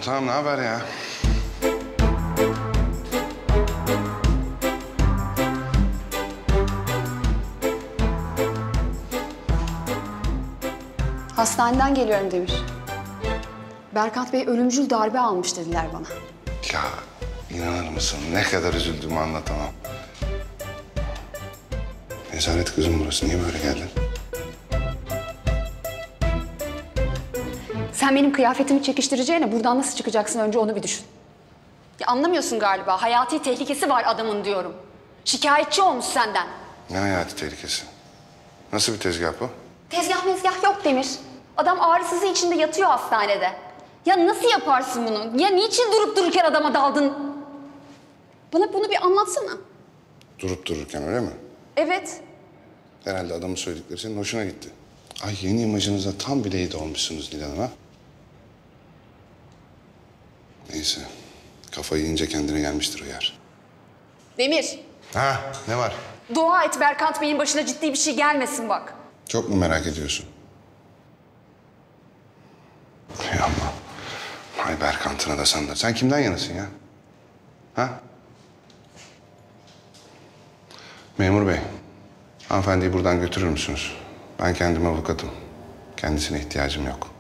Ortağım ne haber ya? Hastaneden geliyorum Demir. Berkant Bey ölümcül darbe almış dediler bana. Ya inanır mısın? Ne kadar üzüldüğümü anlatamam. Nezaret kızım burası. Niye böyle geldin? Sen benim kıyafetimi çekiştireceğine buradan nasıl çıkacaksın önce onu bir düşün. Ya anlamıyorsun galiba. Hayati tehlikesi var adamın diyorum. Şikayetçi olmuş senden. Ne hayati tehlikesi? Nasıl bir tezgah bu? Tezgah mezgah yok Demir. Adam ağrısızı içinde yatıyor hastanede. Ya nasıl yaparsın bunu? Ya niçin durup dururken adama daldın? Bana bunu bir anlatsana. Durup dururken öyle mi? Evet. Herhalde adamın söyledikleri senin hoşuna gitti. Ay yeni imajınıza tam bileydi olmuşsunuz Nil Hanım ha? Neyse. Kafayı yiyince kendine gelmiştir o yer. Demir, Ha ne var? dua et Berkant Bey'in başına ciddi bir şey gelmesin bak. Çok mu merak ediyorsun? Hay Allah. Hay Berkant'ına da sen de. Sen kimden yanasın ya? Ha? Memur bey, hanımefendiyi buradan götürür müsünüz? Ben kendim avukatım. Kendisine ihtiyacım yok.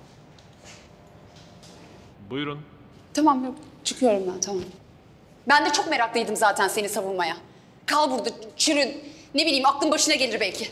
Buyurun. Tamam yok, çıkıyorum ben tamam. Ben de çok meraklıydım zaten seni savunmaya. Kal burada, çürün. Ne bileyim aklın başına gelir belki.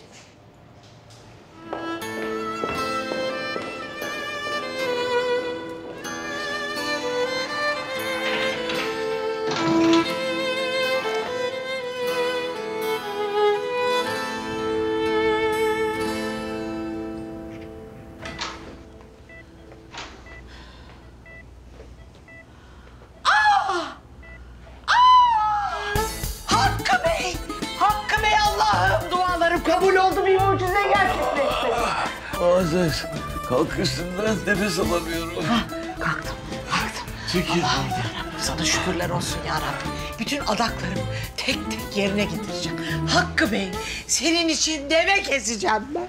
Hakkı Bey! Hakkı Bey Allah'ım! Dualarım kabul oldu, bir mucize gerçekleşti. Aziz, kalk üstünden nefes alamıyorum. Kalktım. Çekil. Allah'ım yarabbim, sana şükürler olsun ya Rabbim. Bütün adaklarımı tek tek yerine getireceğim. Hakkı Bey, senin için deve keseceğim ben.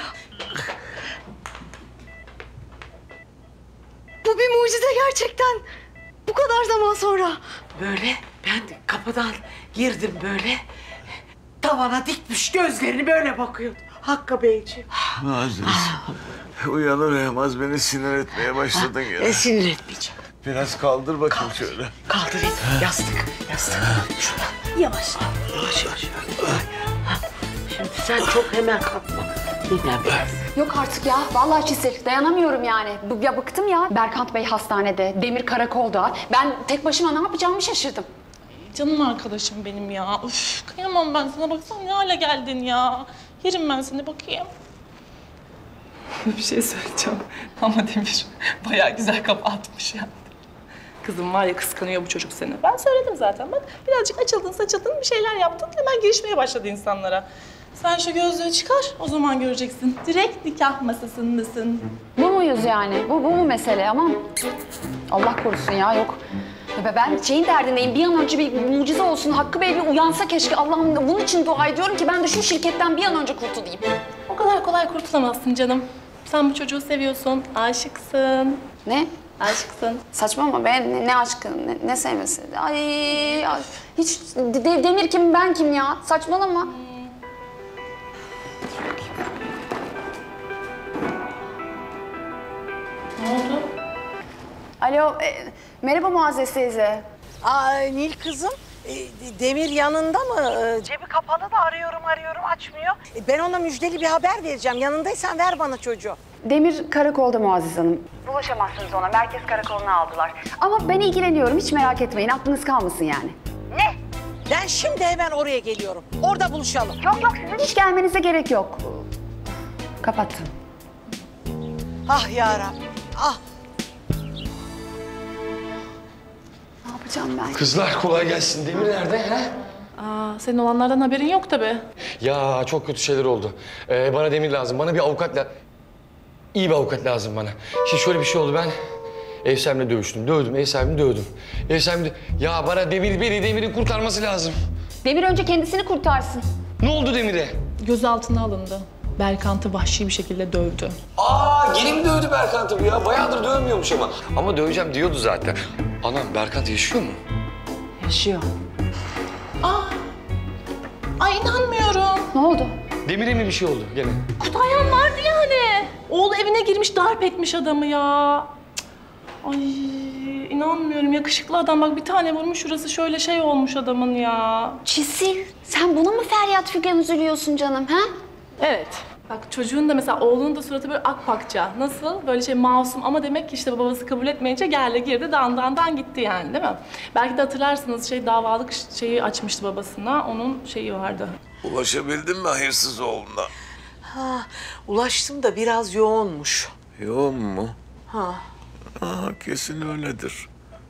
Bu bir mucize gerçekten. Bu kadar zaman sonra. Böyle ben de kapıdan girdim böyle. Tavana dikmiş gözlerini böyle bakıyordu. Hakkı Beyciğim. Aziz, uyanır uyamaz beni sinir etmeye başladın yine. Sinir etmeyeceğim. Biraz kaldır bakayım şöyle. Kaldırayım. Yastık. Şuradan. Yavaş. Ha, şimdi sen çok hemen kalkma. Dinlen biraz. Yok artık ya, vallahi Çisil. Dayanamıyorum yani. Ya bıktım ya. Berkant Bey hastanede, Demir karakolda. Ben tek başıma ne yapacağımı şaşırdım. Canım arkadaşım benim ya. Üf, kıyamam ben sana. Baksana ne hale geldin ya. Yerim ben seni bakayım. Bir şey söyleyeceğim. Ama Demir bayağı güzel kafa atmış yani. Kızım var ya, kıskanıyor bu çocuk seni. Ben söyledim zaten bak. Birazcık açıldın saçıldın, bir şeyler yaptın. Hemen girişmeye başladı insanlara. Sen şu gözlüğü çıkar, o zaman göreceksin. Direkt nikah masasındasın. Bu muyuz yani? Bu mu mesele? Aman Allah korusun ya, yok. Ya ben şeyin derdindeyim. Bir an önce bir mucize olsun. Hakkı Bey bir uyansa keşke. Allah'ım bunun için dua ediyorum ki ben de şu şirketten bir an önce kurtulayım. O kadar kolay kurtulamazsın canım. Sen bu çocuğu seviyorsun, aşıksın. Ne? Aşıksın. Saçma ama ben ne aşkı, ne sevmesi. Ay, hiç Demir kim, ben kim ya? Saçmalama. Ne oldu? Alo, merhaba Muazzez teyze. Nil kızım, Demir yanında mı? Cebi kapalı da arıyorum açmıyor. Ben ona müjdeli bir haber vereceğim. Yanındaysan ver bana çocuğu. Demir karakolda Muazzez Hanım. Bulaşamazsınız ona, merkez karakoluna aldılar. Ama ben ilgileniyorum, hiç merak etmeyin, aklınız kalmasın yani. Ne? Ben şimdi hemen oraya geliyorum. Orada buluşalım. Yok sizin hiç gelmenize gerek yok. Kapattım. Ah yarabbim, ah. Ne yapacağım ben? Kızlar kolay gelsin. Demir nerede ha? Senin olanlardan haberin yok tabii. Ya çok kötü şeyler oldu. Bana Demir lazım. Bana bir avukat İyi bir avukat lazım bana. Şimdi şöyle bir şey oldu, ben ev sahibimle dövüştüm. Dövdüm, ev sahibimi dövdüm. Ev sahibim ya bana Demir'i kurtarması lazım. Demir önce kendisini kurtarsın. Ne oldu Demir'e? Gözaltına alındı. Berkant'ı vahşi bir şekilde dövdü. Aa, yeni mi dövdü Berkant'ı bu ya? Bayağıdır dövmüyormuş ama. Ama döveceğim diyordu zaten. Anam, Berkant yaşıyor mu? Yaşıyor. Ay inanmıyorum. Ne oldu? Demir'e mi bir şey oldu gene? Kutayhan vardı yani. Oğlu evine girmiş, darp etmiş adamı ya. Cık. Ay inanmıyorum. Yakışıklı adam. Bak bir tane vurmuş, şurası şöyle şey olmuş adamın ya. Çisil, sen buna mı feryat figan üzülüyorsun canım ha? Evet. Bak çocuğun da mesela oğlunun da suratı böyle akpakça. Nasıl? Böyle şey masum ama demek ki işte babası kabul etmeyince geldi girdi dan gitti yani değil mi? Belki de hatırlarsınız davalık şeyi açmıştı babasına. Onun şeyi vardı. Ulaşabildin mi hayırsız oğluna? Ha, ulaştım da biraz yoğunmuş. Yoğun mu? Ha. Kesin öyledir.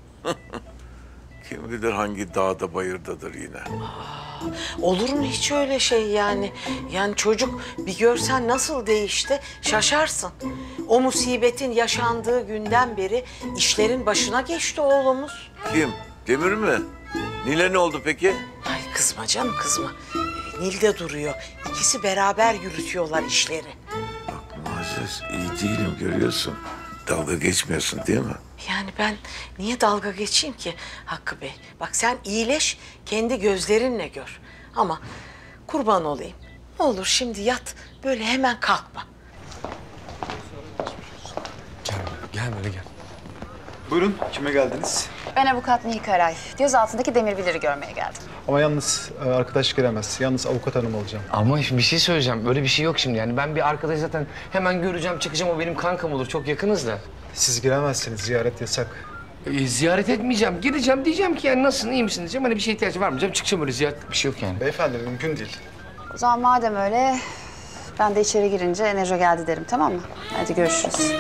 Kim bilir hangi dağda bayırdadır yine. Olur mu hiç öyle şey yani? Yani çocuk bir görsen nasıl değişti şaşarsın. O musibetin yaşandığı günden beri işlerin başına geçti oğlumuz. Kim? Demir mi? Nil'e ne oldu peki? Ay kızma canım kızma. Nil'de duruyor. İkisi beraber yürütüyorlar işleri. Bak Muazzez, iyi değilim görüyorsun. Dalga geçmiyorsun değil mi? Yani ben niye dalga geçeyim ki Hakkı Bey? Bak sen iyileş, kendi gözlerinle gör. Ama kurban olayım. Ne olur şimdi yat, böyle hemen kalkma. Gel böyle gel. Buyurun, kime geldiniz? Ben avukat Nil Karay. Gözaltındaki Demir Bilir'i görmeye geldim. Ama yalnız arkadaş giremez. Yalnız avukat hanım olacağım. Ama bir şey söyleyeceğim. Böyle bir şey yok şimdi yani. Ben bir arkadaş zaten hemen göreceğim, çıkacağım. O benim kankam olur. Çok yakınız da. Siz giremezsiniz, ziyaret yasak. Ziyaret etmeyeceğim. Gideceğim diyeceğim ki yani nasılsın, iyi misin diyeceğim. Hani bir şeye ihtiyacı var mı diyeceğim. Çıkacağım öyle ziyaret bir şey yok yani. Beyefendi mümkün değil. O zaman madem öyle, ben de içeri girince Neco geldi derim, tamam mı? Hadi görüşürüz.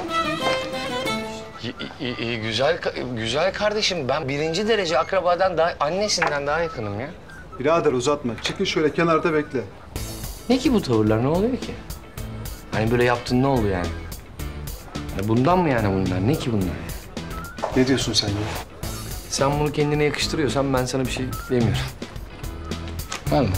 Güzel kardeşim. Ben birinci derece akrabadan daha, annesinden daha yakınım ya. Birader uzatma. Çıkın şöyle kenarda bekle. Ne ki bu tavırlar? Ne oluyor ki? Hani böyle yaptın ne oldu yani? Hani bundan mı yani bunlar? Ne ki bunlar? Ne diyorsun sen ya? Sen bunu kendine yakıştırıyorsan ben sana bir şey demiyorum. Vallahi.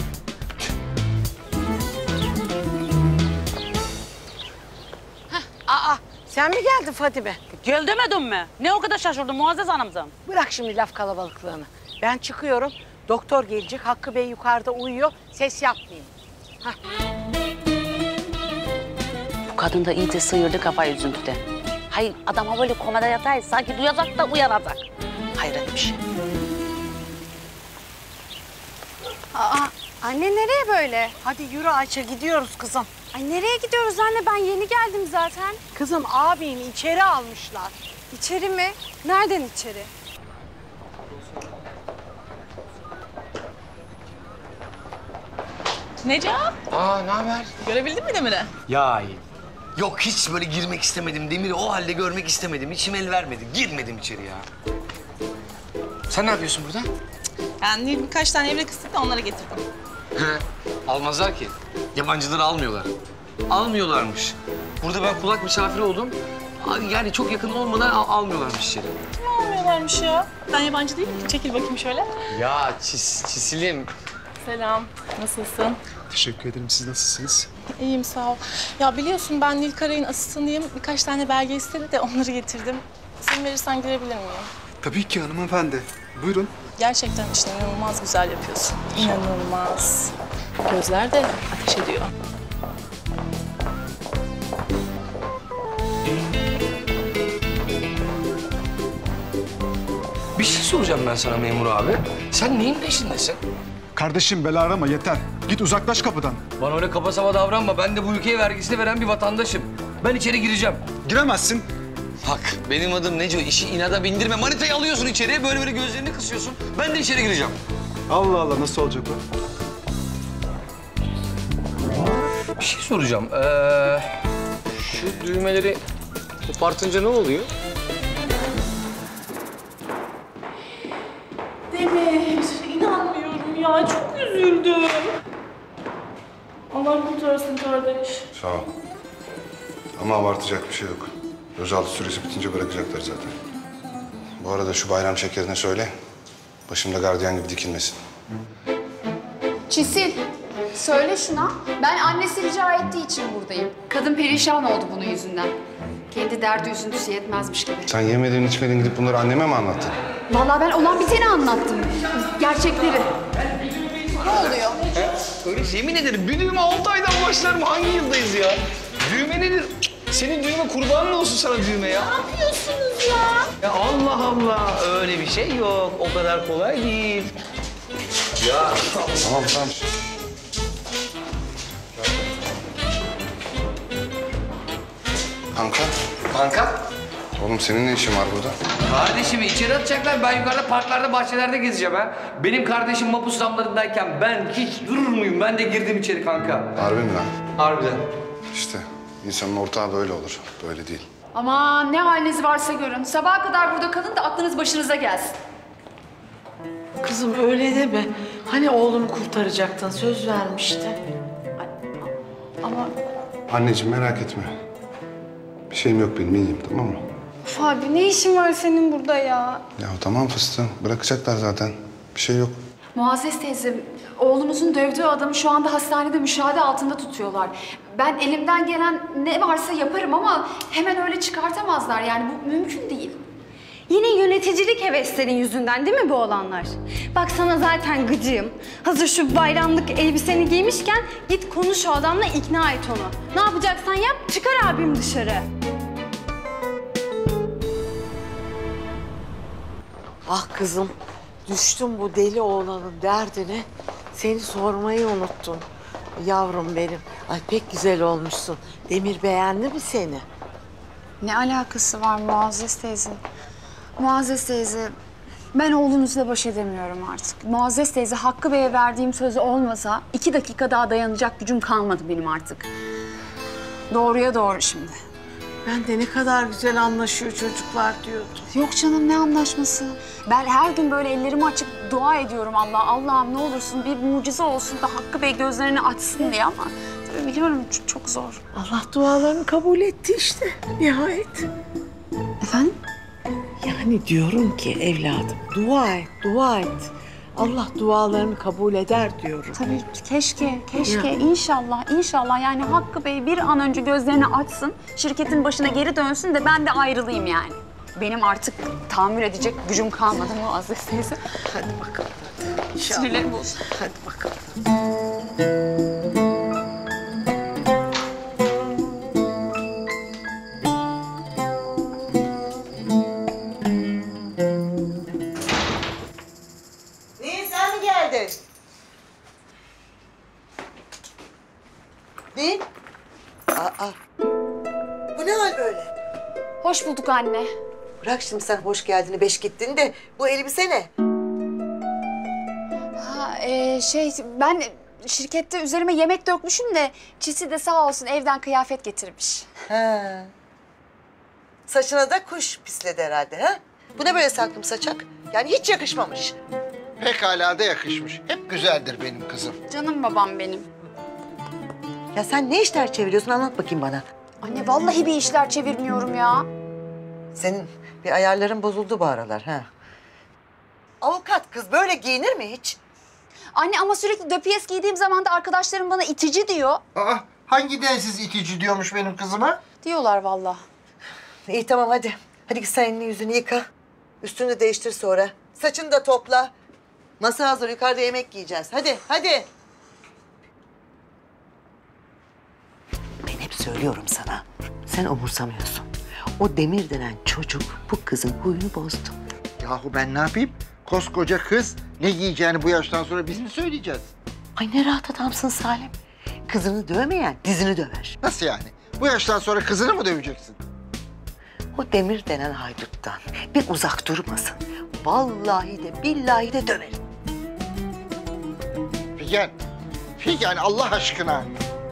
Aa, sen mi geldin Fatime? Gel demedim mi? Ne o kadar şaşırdın Muazzez Hanımcığım? Bırak şimdi laf kalabalıklığını. Ben çıkıyorum, doktor gelecek. Hakkı Bey yukarıda uyuyor, ses yapmayayım. Bu kadın da iyice sıyırdı kafayı üzüntüden. Hayır adama böyle komada yatayız sanki duyacak da uyanacak. Hayret bir şey. Aa, anne nereye böyle? Hadi yürü Ayça, gidiyoruz kızım. Ay nereye gidiyoruz anne? Ben yeni geldim zaten. Kızım abini içeri almışlar. İçeri mi? Nereden içeri? Necat, Aa, ne haber? görebildin mi Demir'i? Ya yok hiç böyle girmek istemedim. Demir'i o halde görmek istemedim. İçim el vermedi. Girmedim içeri ya. Sen ne yapıyorsun burada? Yani Nil birkaç tane evrak istedi de onlara getirdim. Almazlar ki. Yabancıları almıyorlar. Almıyorlarmış. Burada ben kulak misafiri oldum. Yani çok yakın olmadan almıyorlarmış içeri. Kim almıyorlarmış ya? Ben yabancı değilim ki. Çekil bakayım şöyle. Ya Çisil'im. Selam, nasılsın? Teşekkür ederim. Siz nasılsınız? İyiyim sağ ol. Ya biliyorsun ben Nil Karay'ın asistanıyım. Birkaç tane belge istedi de onları getirdim. İzin verirsen girebilir miyim? Tabii ki hanımefendi. Buyurun. Gerçekten işte inanılmaz güzel yapıyorsun. İnanılmaz. Gözler de ateş ediyor. Bir şey soracağım ben sana memur abi. Sen neyin peşindesin? Kardeşim bela arama yeter. Git uzaklaş kapıdan. Bana öyle kaba saba davranma. Ben de bu ülkeye vergisini veren bir vatandaşım. Ben içeri gireceğim. Giremezsin. Bak benim adım Neco. İşi inada bindirme. Manitayı alıyorsun içeriye. Böyle gözlerini kısıyorsun. Ben de içeri gireceğim. Allah Allah nasıl olacak o? Bir şey soracağım. Şu düğmeleri kopartınca ne oluyor? Demir, inanmıyorum ya. Çok üzüldüm. Allah kurtarsın kardeş. Sağ ol. Ama abartacak bir şey yok. Gözaltı süresi bitince bırakacaklar zaten. Bu arada şu bayram şekerine söyle. Başımda gardiyan gibi dikilmesin. Çisil, Söyle şuna. Ben annesi rica ettiği için buradayım. Kadın perişan oldu bunun yüzünden. Kendi derdi üzüntüsü yetmezmiş gibi. Sen yemediğin içmediğin gidip bunları anneme mi anlattın? Vallahi ben olan biteni anlattım. Gerçekleri. Ne oluyor? Öyle yemin ederim bir düğme 6 aydan başlarım. Hangi yıldayız ya? Düğme nedir? Cık, senin düğme kurbanın olsun sana düğme ya. Ne yapıyorsunuz ya? Ya Allah Allah öyle bir şey yok. O kadar kolay değil. Ya Tamam. Kanka, kanka. oğlum senin ne işin var burada? Kardeşimi içeri atacaklar. Ben yukarıda parklarda, bahçelerde gezeceğim ha. Benim kardeşim mapus damlarındayken ben hiç durur muyum? Ben de girdim içeri kanka. Harbi mi lan? Harbiden. İşte insanın ortağı böyle olur. Böyle değil. Aman ne haliniz varsa görün. Sabaha kadar burada kalın da aklınız başınıza gelsin. Kızım öyle deme. Hani oğlumu kurtaracaktın, söz vermiştin. Ama Anneciğim merak etme. Bir şeyim yok benim, iyiyim, tamam mı? Uf abi ne işin var senin burada ya? Ya tamam fıstığım, bırakacaklar zaten. Bir şey yok. Muazzez teyze, oğlumuzun dövdüğü adamı şu anda hastanede müşahede altında tutuyorlar. Ben elimden gelen ne varsa yaparım ama hemen öyle çıkartamazlar. Yani bu mümkün değil. Yine yöneticilik heveslerin yüzünden değil mi bu olanlar? Bak sana zaten gıcığım. Hazır şu bayramlık elbiseni giymişken git konuş o adamla, ikna et onu. Ne yapacaksan yap, çıkar abim dışarı. Ah kızım, düştüm bu deli oğlanın derdine. Seni sormayı unuttum. Yavrum benim. Ay pek güzel olmuşsun. Demir beğendi mi seni? Ne alakası var Muazzez teyze? Muazzez teyze, ben oğlunuzla baş edemiyorum artık. Muazzez teyze, Hakkı Bey'e verdiğim sözü olmasa 2 dakika daha dayanacak gücüm kalmadı benim artık. Doğruya doğru şimdi. Ben de ne kadar güzel anlaşıyor çocuklar diyordum. Yok canım, ne anlaşması? Ben her gün böyle ellerimi açıp dua ediyorum Allah'a. Allah'ım ne olursun bir mucize olsun da Hakkı Bey gözlerini açsın diye ama tabii biliyorum çok zor. Allah dualarını kabul etti işte nihayet. Efendim? Yani diyorum ki evladım dua et, dua et. Allah dualarını kabul eder diyorum. Tabii keşke inşallah yani Hakkı Bey bir an önce gözlerini açsın, şirketin başına geri dönsün de ben de ayrılayım yani. Benim artık tahammül edecek gücüm kalmadı Muazzez teyze. Hadi bakalım. Sinirlerim bozuldu. Hadi bakalım. Niye sen mi geldin? Ne? Aa, bu ne hal böyle? Hoş bulduk anne. Bırak şimdi sen hoş geldini, beş gittin de bu elbise ne? Ha, ben şirkette üzerime yemek dökmüşüm de Çisi de sağ olsun evden kıyafet getirmiş. Ha. Saçına da kuş pisledi herhalde ha? Bu ne böyle salkım saçak? Yani hiç yakışmamış. Pekala da yakışmış. Hep güzeldir benim kızım. Canım babam benim. Ya sen ne işler çeviriyorsun anlat bakayım bana. Anne vallahi bir işler çevirmiyorum ya. Senin bir ayarların bozuldu bu aralar ha. Avukat kız böyle giyinir mi hiç? Anne ama sürekli döpiyes giydiğim zaman da arkadaşlarım bana itici diyor. Aa, hangi densiz itici diyormuş benim kızıma? Diyorlar vallahi. İyi tamam hadi. Hadi git sen elini yüzünü yıka. Üstünü de değiştir sonra. Saçını da topla. Masa hazır yukarıda yemek yiyeceğiz. Hadi hadi. Ben hep söylüyorum sana. Sen umursamıyorsun. O Demir denen çocuk bu kızın huyunu bozdu. Yahu ben ne yapayım? Koskoca kız ne giyeceğini bu yaştan sonra biz mi söyleyeceğiz? Ay ne rahat adamsın Salim. Kızını dövmeyen dizini döver. Nasıl yani? Bu yaştan sonra kızını mı döveceksin? O Demir denen hayduttan bir uzak durmasın. Vallahi de billahi de döverim. Figen Allah aşkına.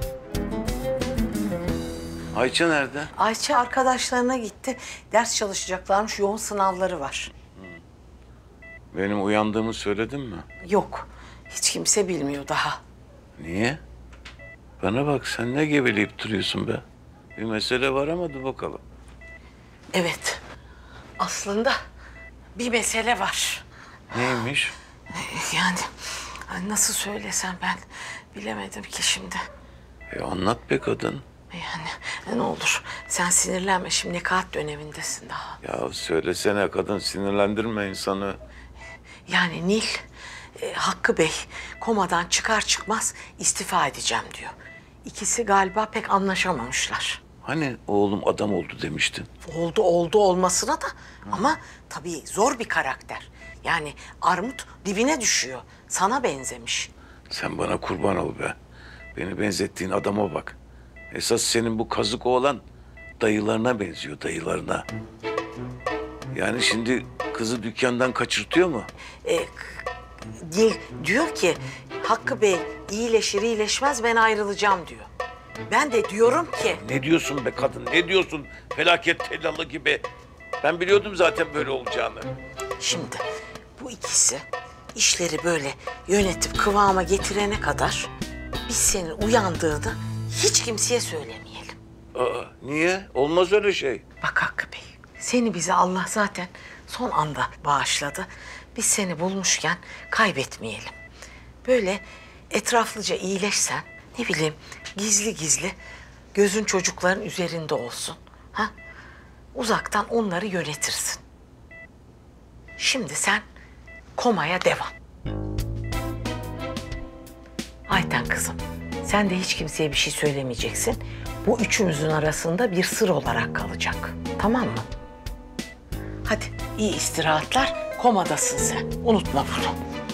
Ayça nerede? Ayça arkadaşlarına gitti. Ders çalışacaklarmış, yoğun sınavları var. Benim uyandığımı söyledin mi? Yok, hiç kimse bilmiyor daha. Niye? Bana bak sen ne geveleyip duruyorsun be? Bir mesele var ama dur bakalım. Evet, aslında bir mesele var. Neymiş? Yani nasıl söylesem ben bilemedim ki şimdi. Anlat be kadın. Yani ne olur sen sinirlenme, şimdi nekaat dönemindesin daha. Ya söylesene kadın, sinirlendirme insanı. Yani Nil, Hakkı Bey komadan çıkar çıkmaz istifa edeceğim diyor. İkisi galiba pek anlaşamamışlar. Hani oğlum adam oldu demiştin. Oldu olmasına da ama tabii zor bir karakter. Yani armut dibine düşüyor. Sana benzemiş. Sen bana kurban ol be. Beni benzettiğin adama bak. Esas senin bu kazık oğlan dayılarına benziyor, dayılarına. Yani şimdi kızı dükkandan kaçırtıyor mu? Diyor ki Hakkı Bey iyileşir iyileşmez ben ayrılacağım diyor. Ben de diyorum ki... Ne diyorsun be kadın, ne diyorsun? Felaket tellalı gibi. Ben biliyordum zaten böyle olacağını. Şimdi bu ikisi işleri böyle yönetip kıvama getirene kadar biz senin uyandığını hiç kimseye söylemeyelim. Niye? Olmaz öyle şey. Bak Hakkı Bey, seni bize Allah zaten son anda bağışladı. Biz seni bulmuşken kaybetmeyelim. Böyle etraflıca iyileşsen, ne bileyim gizli gizli gözün çocukların üzerinde olsun. Ha? Uzaktan onları yönetirsin. Şimdi sen komaya devam. Ayten kızım, sen de hiç kimseye bir şey söylemeyeceksin. Bu üçümüzün arasında bir sır olarak kalacak. Tamam mı? Hadi iyi istirahatler. Komadasın sen. Unutma bunu.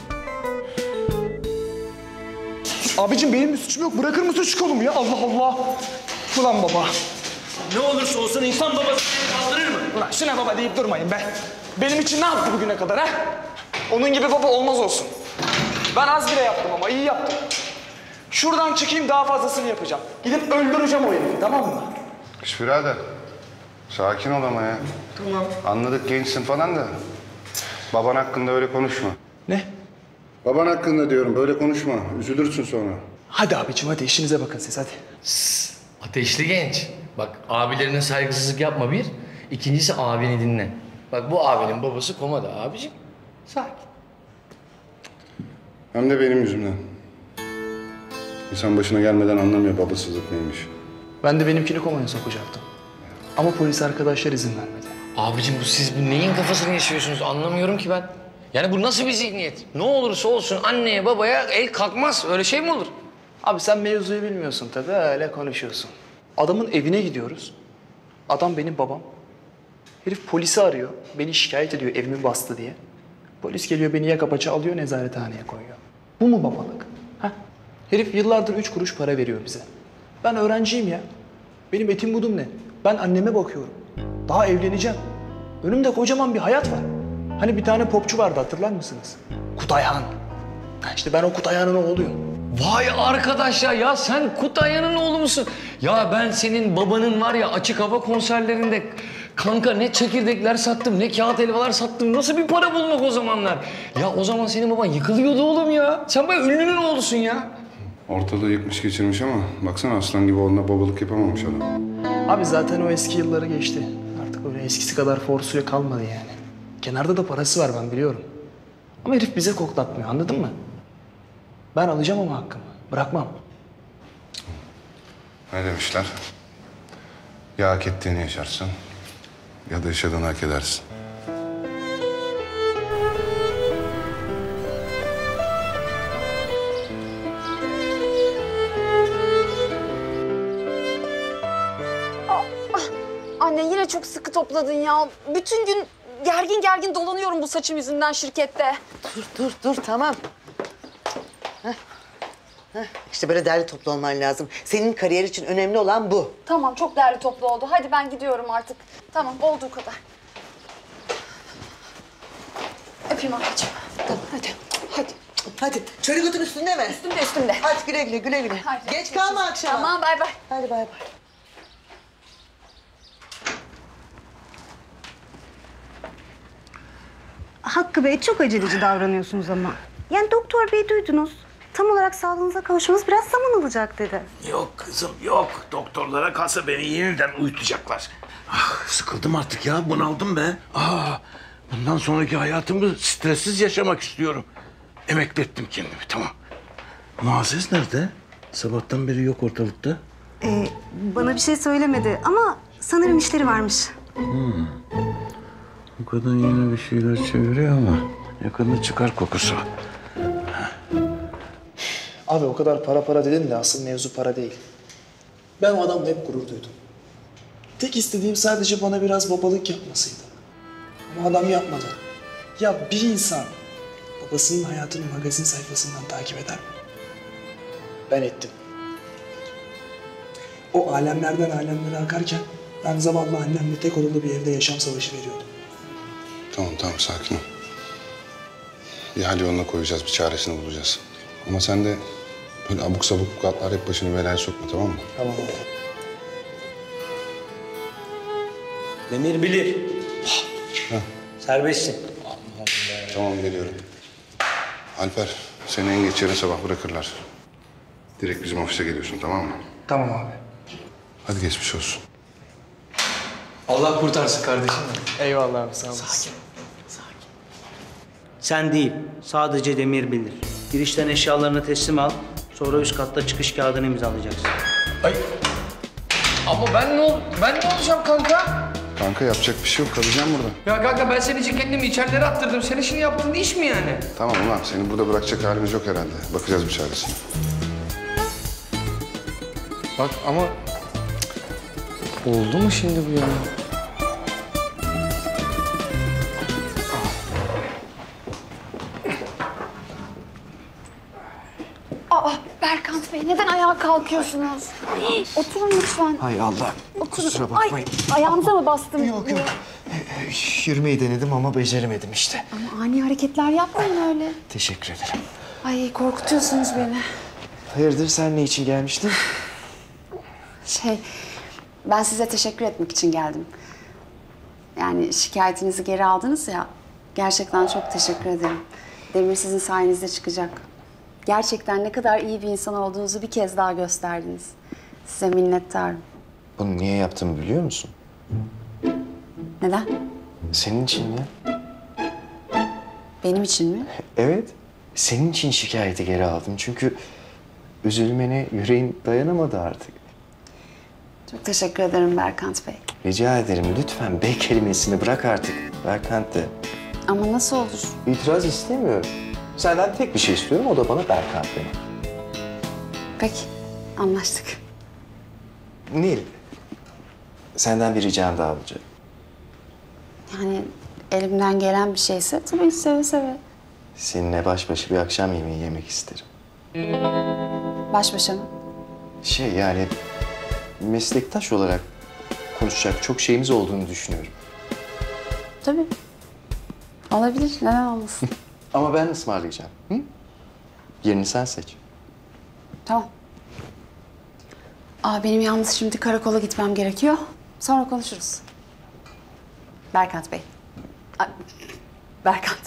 Abicim benim bir suçum yok. Bırakır mısın şu kolumu ya? Allah Allah. Ulan baba. Ne olursa olsun insan babasını kaldırır mı? Ulan şuna baba deyip durmayın be. Benim için ne yaptı bugüne kadar ha? Onun gibi baba olmaz olsun. Ben az bile yaptım ama iyi yaptım. Şuradan çıkayım daha fazlasını yapacağım. Gidip öldüreceğim o herifi, tamam mı? Şş birader. Sakin ol ama ya. Tamam. Anladık gençsin falan da. Baban hakkında öyle konuşma. Ne? Baban hakkında diyorum, böyle konuşma. Üzülürsün sonra. Hadi abicim hadi işinize bakın siz hadi. Ateşli genç. Bak abilerine saygısızlık yapma bir. İkincisi abini dinle. Bak bu abinin babası komada abicim. Sakin. Hem de benim yüzümden. İnsan başına gelmeden anlamıyor babasızlık neymiş. Ben de benimkini komaya sokacaktım. Ama polis arkadaşlar izin vermedi. Abicim siz bu neyin kafasını yaşıyorsunuz anlamıyorum ki ben. Yani bu nasıl bir zihniyet? Ne olursa olsun anneye babaya el kalkmaz. Öyle şey mi olur? Abi sen mevzuyu bilmiyorsun tabii, öyle konuşuyorsun. Adamın evine gidiyoruz. Adam benim babam. Herif polisi arıyor. Beni şikayet ediyor evimi bastı diye. Polis geliyor beni yaka paça alıyor nezarethaneye koyuyor. Bu mu babalık? Ha? Herif yıllardır 3 kuruş para veriyor bize. Ben öğrenciyim ya. Benim etim budum ne? Ben anneme bakıyorum. Daha evleneceğim. Önümde kocaman bir hayat var. Hani bir tane popçu vardı hatırlar mısınız? Kutayhan. İşte ben o Kutayhan'ın oğluyum. Vay arkadaş ya sen Kutayhan'ın oğlu musun? Ya ben senin babanın var ya açık hava konserlerinde kanka ne çekirdekler sattım ne kağıt helvalar sattım. Nasıl bir para bulmak o zamanlar? Ya o zaman senin baban yıkılıyordu oğlum ya. Sen bayağı ünlünün oğlusun ya. Ortalığı yıkmış geçirmiş ama baksana aslan gibi oğluna babalık yapamamış adam. Abi zaten o eski yılları geçti. Artık öyle eskisi kadar forsuya kalmadı yani. Kenarda da parası var ben biliyorum. Ama herif bize koklatmıyor anladın mı? Ben alacağım ama hakkımı. Bırakmam. Ne demişler? Ya hak ettiğini yaşarsın ya da yaşadığını hak edersin. Anne yine çok sıkı topladın ya. Bütün gün gergin gergin dolanıyorum bu saçım yüzünden şirkette. Dur tamam. İşte böyle derli toplu olman lazım. Senin kariyer için önemli olan bu. Tamam çok değerli toplu oldu. Hadi ben gidiyorum artık. Tamam olduğu kadar. Öpeyim anneciğim. Tamam hadi. Hadi çörek otun üstünde mi? Üstümde. Hadi güle güle. Hadi, Geç kalma akşama. Tamam bay bay. Hadi bay bay. Hakkı Bey çok aceleci davranıyorsunuz ama. Yani doktor bey duydunuz. Tam olarak sağlığınıza kavuşmanız biraz zaman alacak dedi. Yok kızım yok. Doktorlara kalsa beni yeniden uyutacaklar. Ah, sıkıldım artık ya. Bunaldım be. Bundan sonraki hayatımı stressiz yaşamak istiyorum. Emekli ettim kendimi tamam. Muazzez nerede? Sabahtan beri yok ortalıkta. Bana bir şey söylemedi ama sanırım işleri varmış. Bu kadın yine bir şeyler çeviriyor ama yakında çıkar kokusu. Abi o kadar para dedin de asıl mevzu para değil. Ben o adamla hep gurur duydum. Tek istediğim sadece bana biraz babalık yapmasıydı. Ama adam yapmadı. Ya bir insan babasının hayatını magazin sayfasından takip eder mi? Ben ettim. O alemlerden alemlere akarken ben zavallı annemle tek odalı bir evde yaşam savaşı veriyordum. Tamam sakin ol. Bir hal yoluna koyacağız, bir çaresini bulacağız. Ama sen de böyle abuk sabuk vukuatlar hep başını belaya sokma, tamam mı? Tamam abi. Demir bilir. Serbestsin. Tamam, geliyorum. Alper, seni en geç yarın sabah bırakırlar. Direkt bizim ofise geliyorsun, tamam mı? Tamam abi. Hadi geçmiş olsun. Allah kurtarsın kardeşim. Eyvallah abi, sağ olasın. Sen değil, sadece Demir bilir. Girişten eşyalarını teslim al, sonra üst katta çıkış kağıdını imzalayacaksın. Ay. Ama ben ne olacağım kanka? Kanka yapacak bir şey yok, kalacağım burada. Ya kanka ben senin için kendimi içerilere attırdım. Senin şimdi yaptığın iş mi yani? Tamam ulan, seni burada bırakacak halimiz yok herhalde. Bakacağız bir çaresine. Bak ama... Oldu mu şimdi bu ya? Aa, Berkant Bey neden ayağa kalkıyorsunuz? Oturun lütfen. Hay Allah. Oturun. Kusura bakmayın. Ay, ayağınıza mı bastım? Yok. Yürümeyi denedim ama beceremedim işte. Ama ani hareketler yapmayın öyle. Teşekkür ederim. Ay korkutuyorsunuz beni. Hayırdır, sen ne için gelmiştin? Ben size teşekkür etmek için geldim. Yani şikayetinizi geri aldınız ya. Gerçekten çok teşekkür ederim. Demir sizin sayenizde çıkacak. Gerçekten ne kadar iyi bir insan olduğunuzu bir kez daha gösterdiniz. Size minnettarım. Bunu niye yaptığımı biliyor musun? Neden? Senin için ya. Benim için mi? Evet. Senin için şikayeti geri aldım. Çünkü üzülmene yüreğin dayanamadı artık. Çok teşekkür ederim Berkant Bey. Rica ederim, lütfen bey kelimesini bırak artık Berkant de. Ama nasıl olur? İtiraz istemiyorum. Senden tek bir şey istiyorum, o da bana Berkant de. Peki, anlaştık. Nil, senden bir ricam daha olacak. Yani elimden gelen bir şeyse tabii seve seve. Seninle baş başa bir akşam yemeği yemek isterim. Baş başa mı? Yani meslektaş olarak konuşacak çok şeyimiz olduğunu düşünüyorum. Tabii. Olabilir, neden olmasın? Ama ben ısmarlayacağım. Hı? Yerini sen seç. Tamam. Benim yalnız şimdi karakola gitmem gerekiyor. Sonra konuşuruz. Berkant Bey. Berkant.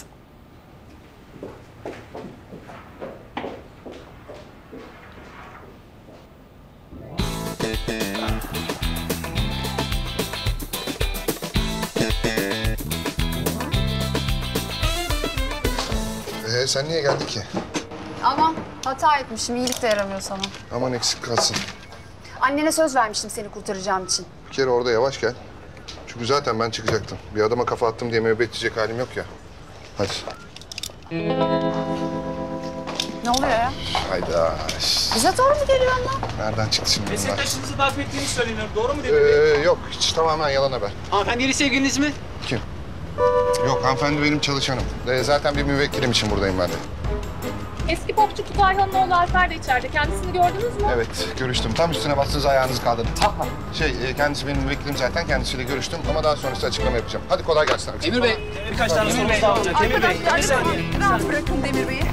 Sen niye geldin ki? Aman hata etmişim. İyilik de yaramıyor sana. Aman eksik kalsın. Annene söz vermiştim seni kurtaracağım için. Bir kere orada yavaş gel. Çünkü zaten ben çıkacaktım. Bir adama kafa attım diye müebbet edecek halim yok ya. Hadi. Ne oluyor ya? Hayda. Bize doğru mu geliyor lan? Nereden çıktı şimdi bunlar? Meslektaşınızı darp ettiğini söyleniyor. Doğru mu Demir? Yok, hiç tamamen yalan haber. Hanımefendi yeni sevgiliniz mi? Kim? Yok, hanımefendi benim çalışanım. Zaten bir müvekkilim için buradayım ben de. Eski popçu Kutayhan'ın oğlu Alper de içeride. Kendisini gördünüz mü? Evet, görüştüm. Tam üstüne bastınız, ayağınızı kaldırın. Kendisi benim müvekkilim zaten. Kendisiyle görüştüm ama daha sonrası açıklama yapacağım. Hadi kolay gelsin. Demir Bey, birkaç tane sorumuz daha olacak. Demir Bey, bir saniye. Rahat bırakın Demir Bey'i.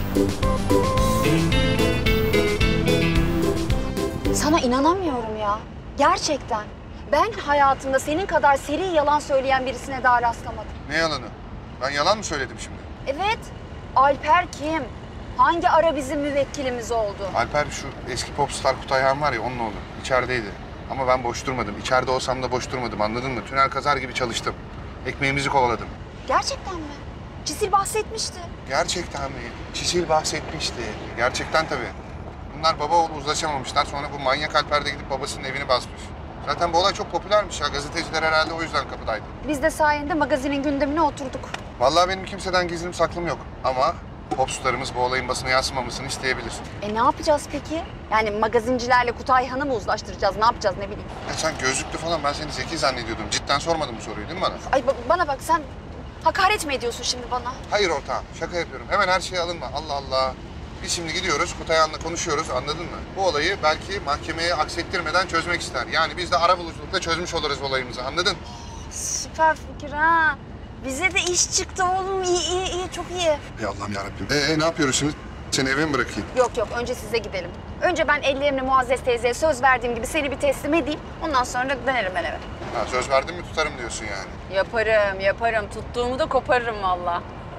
Sana inanamıyorum ya. Gerçekten. Ben hayatımda senin kadar seri yalan söyleyen birisine daha rastlamadım. Ne yalanı? Ben yalan mı söyledim şimdi? Evet. Alper kim? Hangi ara bizim müvekkilimiz oldu? Alper şu eski popstar Kutayhan var ya, onun oğlu. İçerideydi. Ama ben boş durmadım. İçeride olsam da boş durmadım, anladın mı? Tünel kazar gibi çalıştım. Ekmeğimizi kovaladım. Gerçekten mi? Cisil bahsetmişti. Gerçekten mi? Çisil bahsetmişti. Gerçekten tabii. Bunlar baba oğlu uzlaşamamışlar. Sonra bu manyak Alper de gidip babasının evini basmış. Zaten bu olay çok popülermiş ya. Gazeteciler herhalde o yüzden kapıdaydı. Biz de sayende magazinin gündemine oturduk. Vallahi benim kimseden gizlim saklım yok. Ama popstarımız bu olayın basına yansımamasını isteyebilir. Ne yapacağız peki? Yani magazincilerle Kutay Han'ı mı uzlaştıracağız? Ne yapacağız ne bileyim. Ya sen gözlüklü falan, ben seni zeki zannediyordum. Cidden sormadın bu soruyu değil mi bana? Ay bana bak, sen hakaret mi ediyorsun şimdi bana? Hayır ortağım, şaka yapıyorum. Hemen her şeye alınma. Allah Allah. Biz şimdi gidiyoruz, Kutay Han'la konuşuyoruz, anladın mı? Bu olayı belki mahkemeye aksettirmeden çözmek ister. Yani biz de arabuluculukla çözmüş oluruz olayımızı, anladın? Süper fikir ha. Bize de iş çıktı oğlum. İyi, çok iyi. Ey Allah'ım yarabbim. Ne yapıyoruz şimdi? Seni eve mi bırakayım? Yok, önce size gidelim. Önce ben ellerimle Muazzez teyzeye söz verdiğim gibi seni bir teslim edeyim. Ondan sonra dönerim ben eve. Ha, söz verdin mi tutarım diyorsun yani. Yaparım. Tuttuğumu da koparırım valla.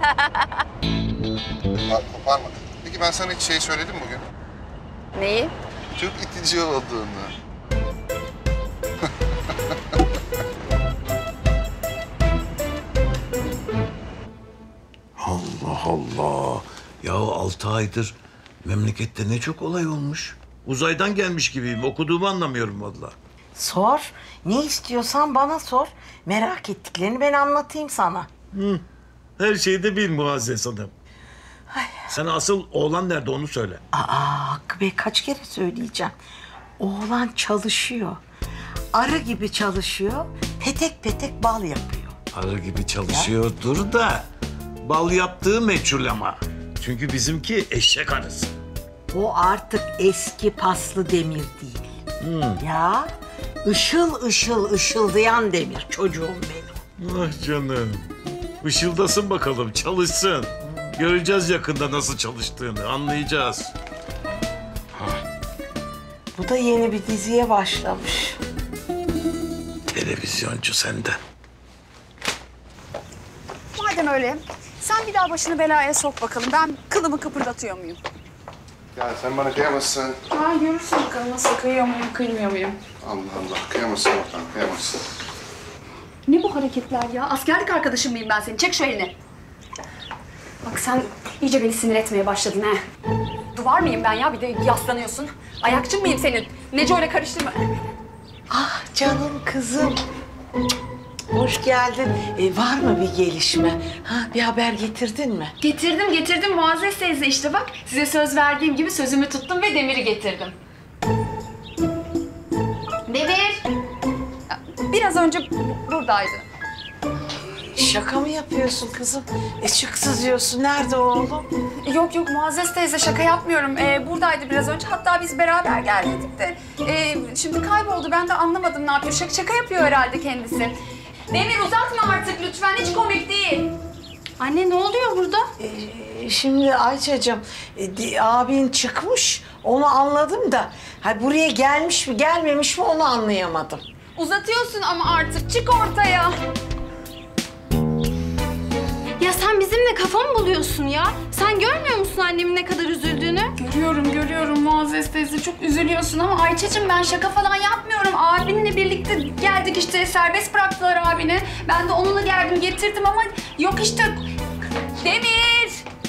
Koparma. Peki ben sana hiç şey söyledim bugün? Neyi? Çok itici olduğunu. Allah Allah. Ya 6 aydır memlekette ne çok olay olmuş. Uzaydan gelmiş gibiyim. Okuduğumu anlamıyorum vallahi. Sor. Ne istiyorsan bana sor. Merak ettiklerini ben anlatayım sana. Her şeyi de bil Muazzez Hanım. Sen asıl oğlan nerede onu söyle. Hakkı Bey, kaç kere söyleyeceğim. Oğlan çalışıyor. Arı gibi çalışıyor. Petek petek bal yapıyor. Arı gibi çalışıyordur da bal yaptığı meçhul ama. Çünkü bizimki eşek arısı. O artık eski paslı demir değil. Ya ışıl ışıldayan demir çocuğum benim. Ah canım. Işıldasın bakalım, çalışsın. Göreceğiz yakında nasıl çalıştığını, anlayacağız. Bu da yeni bir diziye başlamış. Televizyoncu sende. Madem öyle, sen bir daha başını belaya sok bakalım. Ben kılımı kıpırdatıyor muyum? Ya sen bana kıyamazsın. Görürsün bakalım nasıl kıyıyor muyum, kıymıyor muyum? Allah Allah, kıyamazsın ortağım, kıyamazsın. Ne bu hareketler ya? Askerlik arkadaşım mıyım ben senin? Çek şu elini. Bak sen iyice beni sinir etmeye başladın ha. Duvar mıyım ben ya? Bir de yaslanıyorsun. Ayakçı mıyım senin? Neco ile karıştırma. Ah canım kızım. Hoş geldin. Var mı bir gelişme? Bir haber getirdin mi? Getirdim. Muazzez teyze işte bak. Size söz verdiğim gibi sözümü tuttum ve Demir'i getirdim. Demir! Biraz önce buradaydı. Şaka mı yapıyorsun kızım? Çık sızıyorsun. Nerede oğlum? Yok Muazzez teyze, şaka yapmıyorum. Buradaydı biraz önce. Hatta biz beraber geldik de. Şimdi kayboldu. Ben de anlamadım ne yapıyor. Şaka yapıyor herhalde kendisi. Demir uzatma artık lütfen. Hiç komik değil. Anne ne oluyor burada? Şimdi Ayça'cığım, abin çıkmış. Onu anladım da. Buraya gelmiş mi gelmemiş mi onu anlayamadım. Uzatıyorsun ama artık. Çık ortaya. Ya sen bizimle kafa mı buluyorsun ya? Sen görmüyor musun annemin ne kadar üzüldüğünü? Görüyorum Muazzez teyze. Çok üzülüyorsun ama Ayça'cığım ben şaka falan yapmıyorum. Abinle birlikte geldik işte. Serbest bıraktılar abini. Ben de onunla geldim getirdim ama yok işte. Demir!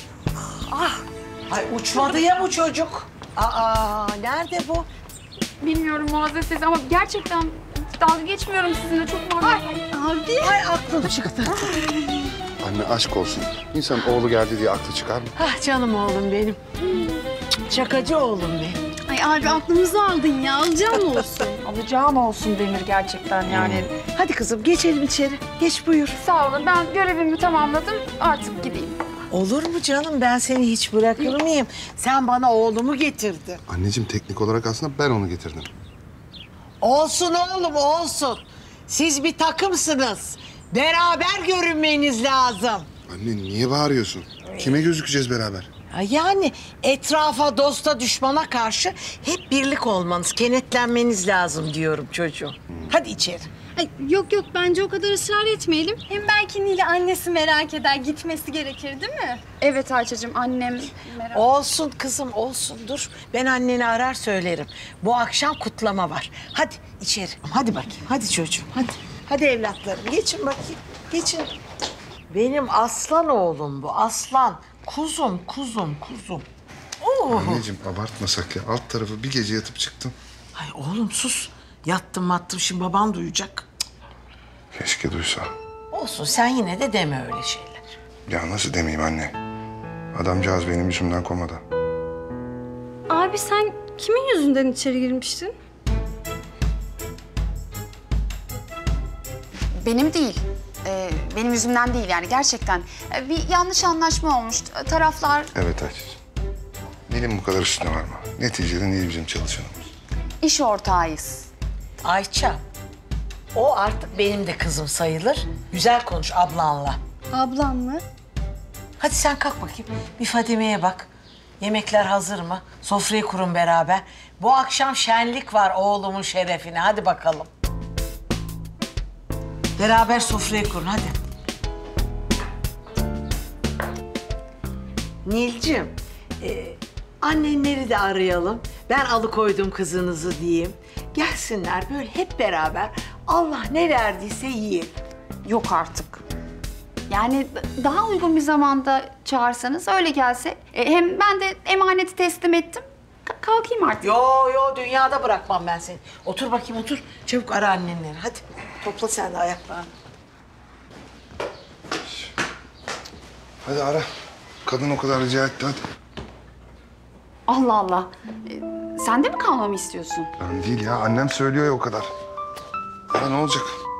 Ay uçmadı ya bu çocuk. Nerede bu? Bilmiyorum Muazzez teyze ama gerçekten dalga geçmiyorum sizinle. Çok normal. Abi. Ay aklım çıktı. Anne aşk olsun. İnsan oğlu geldi diye aklı çıkar mı? Canım oğlum benim. Şakacı oğlum benim. Ay abi aklımızı aldın ya. Alacağım olsun. Alacağım olsun Demir gerçekten yani. Hadi kızım geçelim içeri. Geç buyur. Sağ olun, ben görevimi tamamladım. Artık gideyim. Olur mu canım? Ben seni hiç bırakır mıyım? Sen bana oğlumu getirdin. Anneciğim teknik olarak aslında ben onu getirdim. Olsun oğlum olsun. Siz bir takımsınız. Beraber görünmeniz lazım. Anne niye bağırıyorsun? Kime gözükeceğiz beraber? Yani etrafa, dosta, düşmana karşı hep birlik olmanız, kenetlenmeniz lazım diyorum çocuğum. Hadi içeri. Ay, yok bence o kadar ısrar etmeyelim. Hem belki Nil'i annesi merak eder, gitmesi gerekir değil mi? Evet Ayça'cığım, annem merak... Olsun kızım olsun dur. Ben anneni arar söylerim. Bu akşam kutlama var. Hadi içeri. Hadi bakayım. Hadi çocuğum hadi. Hadi evlatlarım geçin bakayım. Geçin. Benim aslan oğlum bu aslan. Kuzum. Anneciğim abartmasak ya. Alt tarafı bir gece yatıp çıktım. Ay oğlum sus. Yattım şimdi baban duyacak. Keşke duysa. Olsun sen yine de deme öyle şeyler. Ya nasıl demeyeyim anne? Adamcağız benim yüzümden komada. Abi sen kimin yüzünden içeri girmiştin? Benim değil. Benim yüzümden değil yani gerçekten. Bir yanlış anlaşma olmuş. Taraflar Evet Ayşe'cim. Dilim bu kadar üstüne varma. Neticede değil bizim çalışanımız. iş ortağıyız. Ayça, o artık benim de kızım sayılır. Güzel konuş ablanla. Ablam mı? Hadi sen kalk bakayım. Bir Fadime'ye bak. Yemekler hazır mı? Sofrayı kurun beraber. Bu akşam şenlik var oğlumun şerefine. Hadi bakalım. Beraber sofrayı kurun hadi. Nilcim, annenleri de arayalım. Ben alıkoydum kızınızı diyeyim. Gelsinler böyle hep beraber Allah ne verdiyse yiyelim. Yok artık. Yani daha uygun bir zamanda çağırsanız öyle gelse. Hem ben de emaneti teslim ettim. Kalkayım artık. Yo dünyada bırakmam ben seni. Otur bakayım otur. Çabuk ara annenleri hadi. Topla sen de ayaklarını. Hadi ara. Kadın o kadar rica etti hadi. Allah Allah. Sen de mi kalmamı istiyorsun? Ben değil ya. Annem söylüyor ya o kadar. Ya ne olacak?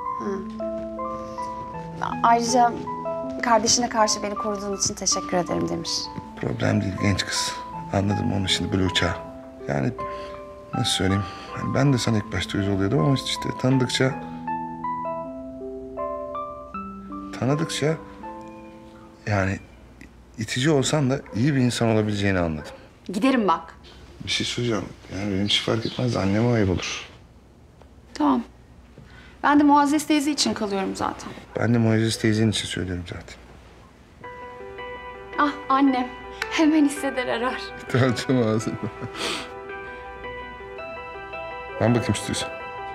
Ayrıca kardeşine karşı beni koruduğun için teşekkür ederim Demir. Problem değil genç kız. Anladım onu şimdi böyle uçağı. Yani nasıl söyleyeyim? Yani ben de sana ilk başta yüz oluyordum ama işte tanıdıkça yani itici olsan da iyi bir insan olabileceğini anladım. Giderim bak. Bir şey söyleyeceğim. Yani benim için fark etmez. Anneme ayıp olur. Tamam. Ben de Muazzez teyze için kalıyorum zaten. Ben de Muazzez teyzenin için söylüyorum zaten. Ah annem. Hemen hisseder arar. Tamam ağzını. Ben bakayım istiyorsan.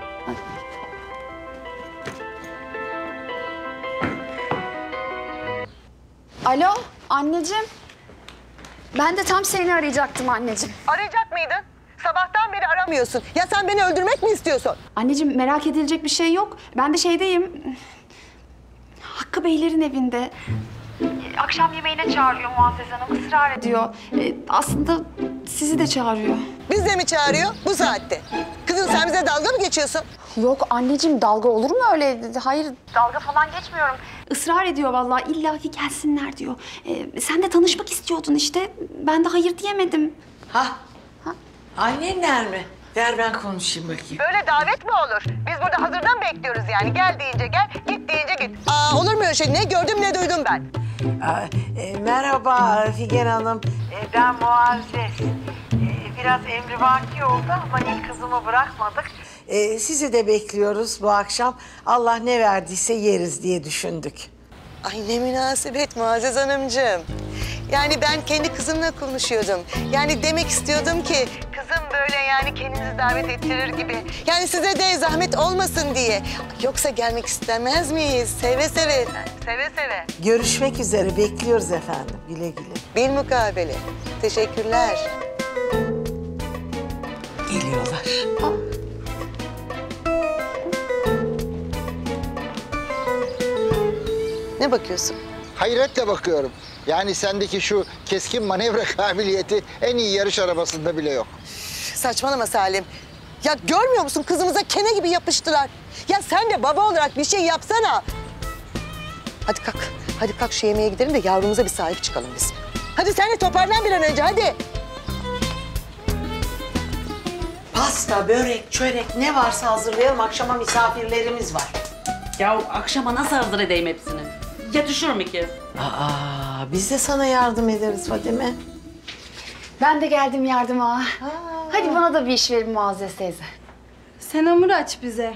Alo anneciğim. Ben de tam seni arayacaktım anneciğim. Arayacak mıydın? Sabahtan beri aramıyorsun. Ya sen beni öldürmek mi istiyorsun? Anneciğim merak edilecek bir şey yok. Ben de şeydeyim. Hakkı Beylerin evinde. Akşam yemeğine çağırıyor Muazzez Hanım. Israr ediyor. Aslında sizi de çağırıyor. Biz de mi çağırıyor bu saatte? Kızım sen bize dalga mı geçiyorsun? Yok anneciğim dalga olur mu öyle? Hayır dalga falan geçmiyorum. Israr ediyor vallahi illaki gelsinler diyor. Sen de tanışmak istiyordun işte. Ben de hayır diyemedim. Annenler mi? Ver ben konuşayım bakayım. Böyle davet mi olur? Biz burada hazırdan bekliyoruz yani. Gel deyince gel, git deyince git. Olur mu öyle şey? Ne gördüm ne duydum ben. Merhaba Figen Hanım. Ben Muazzez. Biraz emrivaki oldu ama ilk kızımı bırakmadık. Sizi de bekliyoruz bu akşam. Allah ne verdiyse yeriz diye düşündük. Ay ne münasebet Muazzez Hanımcığım. Yani ben kendi kızımla konuşuyordum. Yani demek istiyordum ki kızım böyle yani kendinizi davet ettirir gibi. Yani size de zahmet olmasın diye. Yoksa gelmek istemez miyiz? Seve seve efendim, seve seve. Görüşmek üzere bekliyoruz efendim. Güle güle. Bilmukabele. Teşekkürler. Geliyorlar. Ne bakıyorsun? Hayretle bakıyorum. Yani sendeki şu keskin manevra kabiliyeti en iyi yarış arabasında bile yok. Saçmalama Salim. Ya görmüyor musun kızımıza kene gibi yapıştılar. Ya sen de baba olarak bir şey yapsana. Hadi kalk. Hadi kalk şu yemeğe gidelim de yavrumuza bir sahip çıkalım biz. Hadi sen de toparlan bir an önce hadi. Pasta, börek, çörek ne varsa hazırlayalım. Akşama misafirlerimiz var. Ya akşama nasıl hazır edeyim hepsini? Yetişir mi ki? Biz de sana yardım ederiz Fadime. Ben de geldim yardıma. Hadi bana da bir iş verin Muazzez teyze. Sen hamur aç bize.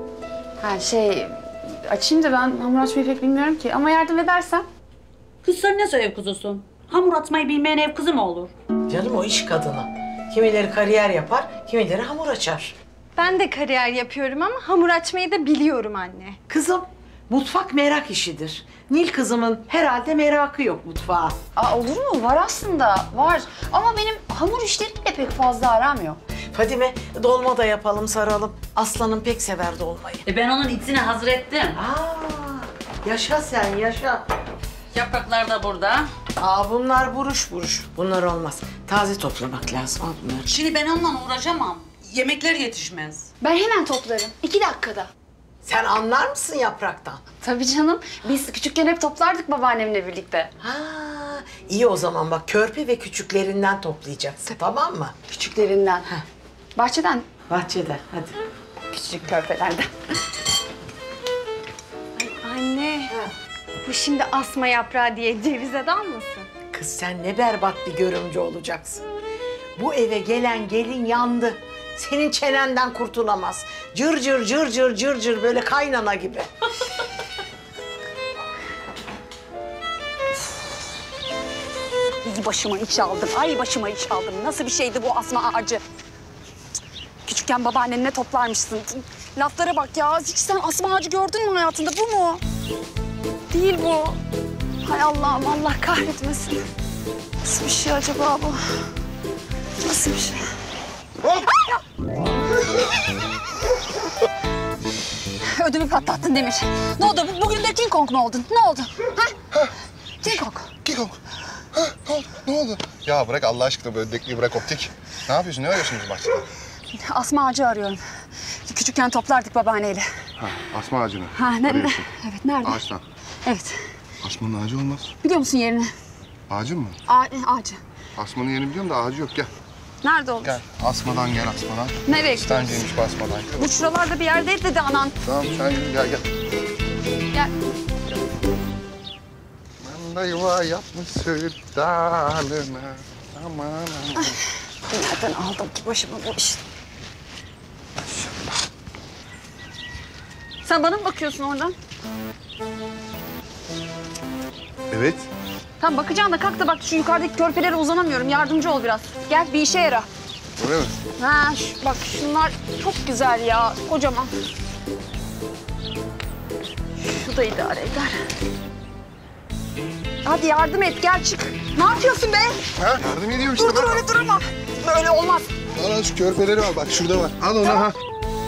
Açayım da ben hamur açmayı pek bilmiyorum ki. Ama yardım edersen. Kız sen nasıl ev kızısın? Hamur atmayı bilmeyen ev kızı mı olur? Canım o iş kadını. Kimileri kariyer yapar, kimileri hamur açar. Ben de kariyer yapıyorum ama hamur açmayı da biliyorum anne. Kızım Mutfak merak işidir. Nil kızımın herhalde merakı yok mutfağa. Aa, olur mu? Var aslında, var. Ama benim hamur işleriyle pek fazla aram yok. Fadime, dolma da yapalım, saralım. Aslanım pek sever dolmayı. Ben onun içine hazır ettim. Aa, yaşa sen, yaşa. Yapraklar da burada. Aa, bunlar buruş buruş. Bunlar olmaz. Taze toplamak lazım, al bunları. Şimdi ben onunla uğraşamam. Yemekler yetişmez. Ben hemen toplarım. 2 dakikada. Sen anlar mısın yapraktan? Tabii canım. Biz küçükken hep toplardık babaannemle birlikte. Ha, iyi o zaman bak, körpe ve küçüklerinden toplayacaksın, tamam mı? Küçüklerinden. Bahçeden. Bahçeden, hadi. Küçük körpelerden. Anne, bu şimdi asma yaprağı diye cevize dalmasın? Kız sen ne berbat bir görümcü olacaksın. Bu eve gelen gelin yandı. Senin çenenden kurtulamaz. Cır cır cır cır cır cır böyle kaynana gibi. İyi başıma iç aldım. Ay başıma iç aldım. Nasıl bir şeydi bu asma ağacı? Küçükken babaannenle toplarmışsın. Laflara bak ya. Hiç sen asma ağacı gördün mü hayatında? Bu mu? Değil bu. Hay Allah'ım, Allah kahretmesin. Nasıl bir şey acaba bu? Nasıl bir şey? Ödümü patlattın Demir. Ne oldu? Bugün de King Kong mu oldun? Ne oldu? Ha? King Kong. King Kong. Ha, ne oldu? Ne oldu? Ya bırak Allah aşkına böyle dekliği bırak optik. Ne yapıyorsun? Ne arıyorsunuz bahçede? Asma ağacı arıyorum. Küçükken toplardık babaanneyle. Ha, asma ağacını Ha, arıyorsun. Evet, nerede? Ağaçtan. Evet. Asmanın ağacı olmaz. Biliyor musun yerini? Ağacın mı? Ağacı. Asmanın yerini biliyorum da ağacı yok. Gel. Nerede olur? Gel. Asmadan gel asmadan. Nereye İstenceymiş bu asmadan. Bu şuralarda bir yerdeydi dedi anan. Tamam sen yürü gel gel. Gel. Ben de yuva yapmış söğüt dalına. Aman aman. Nereden aldım ki başıma bu işi? Sen bana mı bakıyorsun oradan? Evet. Tamam bakacağım da kalk da bak şu yukarıdaki körpelere uzanamıyorum. Yardımcı ol biraz. Gel bir işe yara. Öyle mi? Ha bak şunlar çok güzel ya. Kocaman. Şu da idare eder. Hadi yardım et gel çık. Ne yapıyorsun be? Ha, yardım ediyorum işte. Dur öyle durma. Böyle olmaz. Al şu körpeleri al bak şurada var. Al onu ha.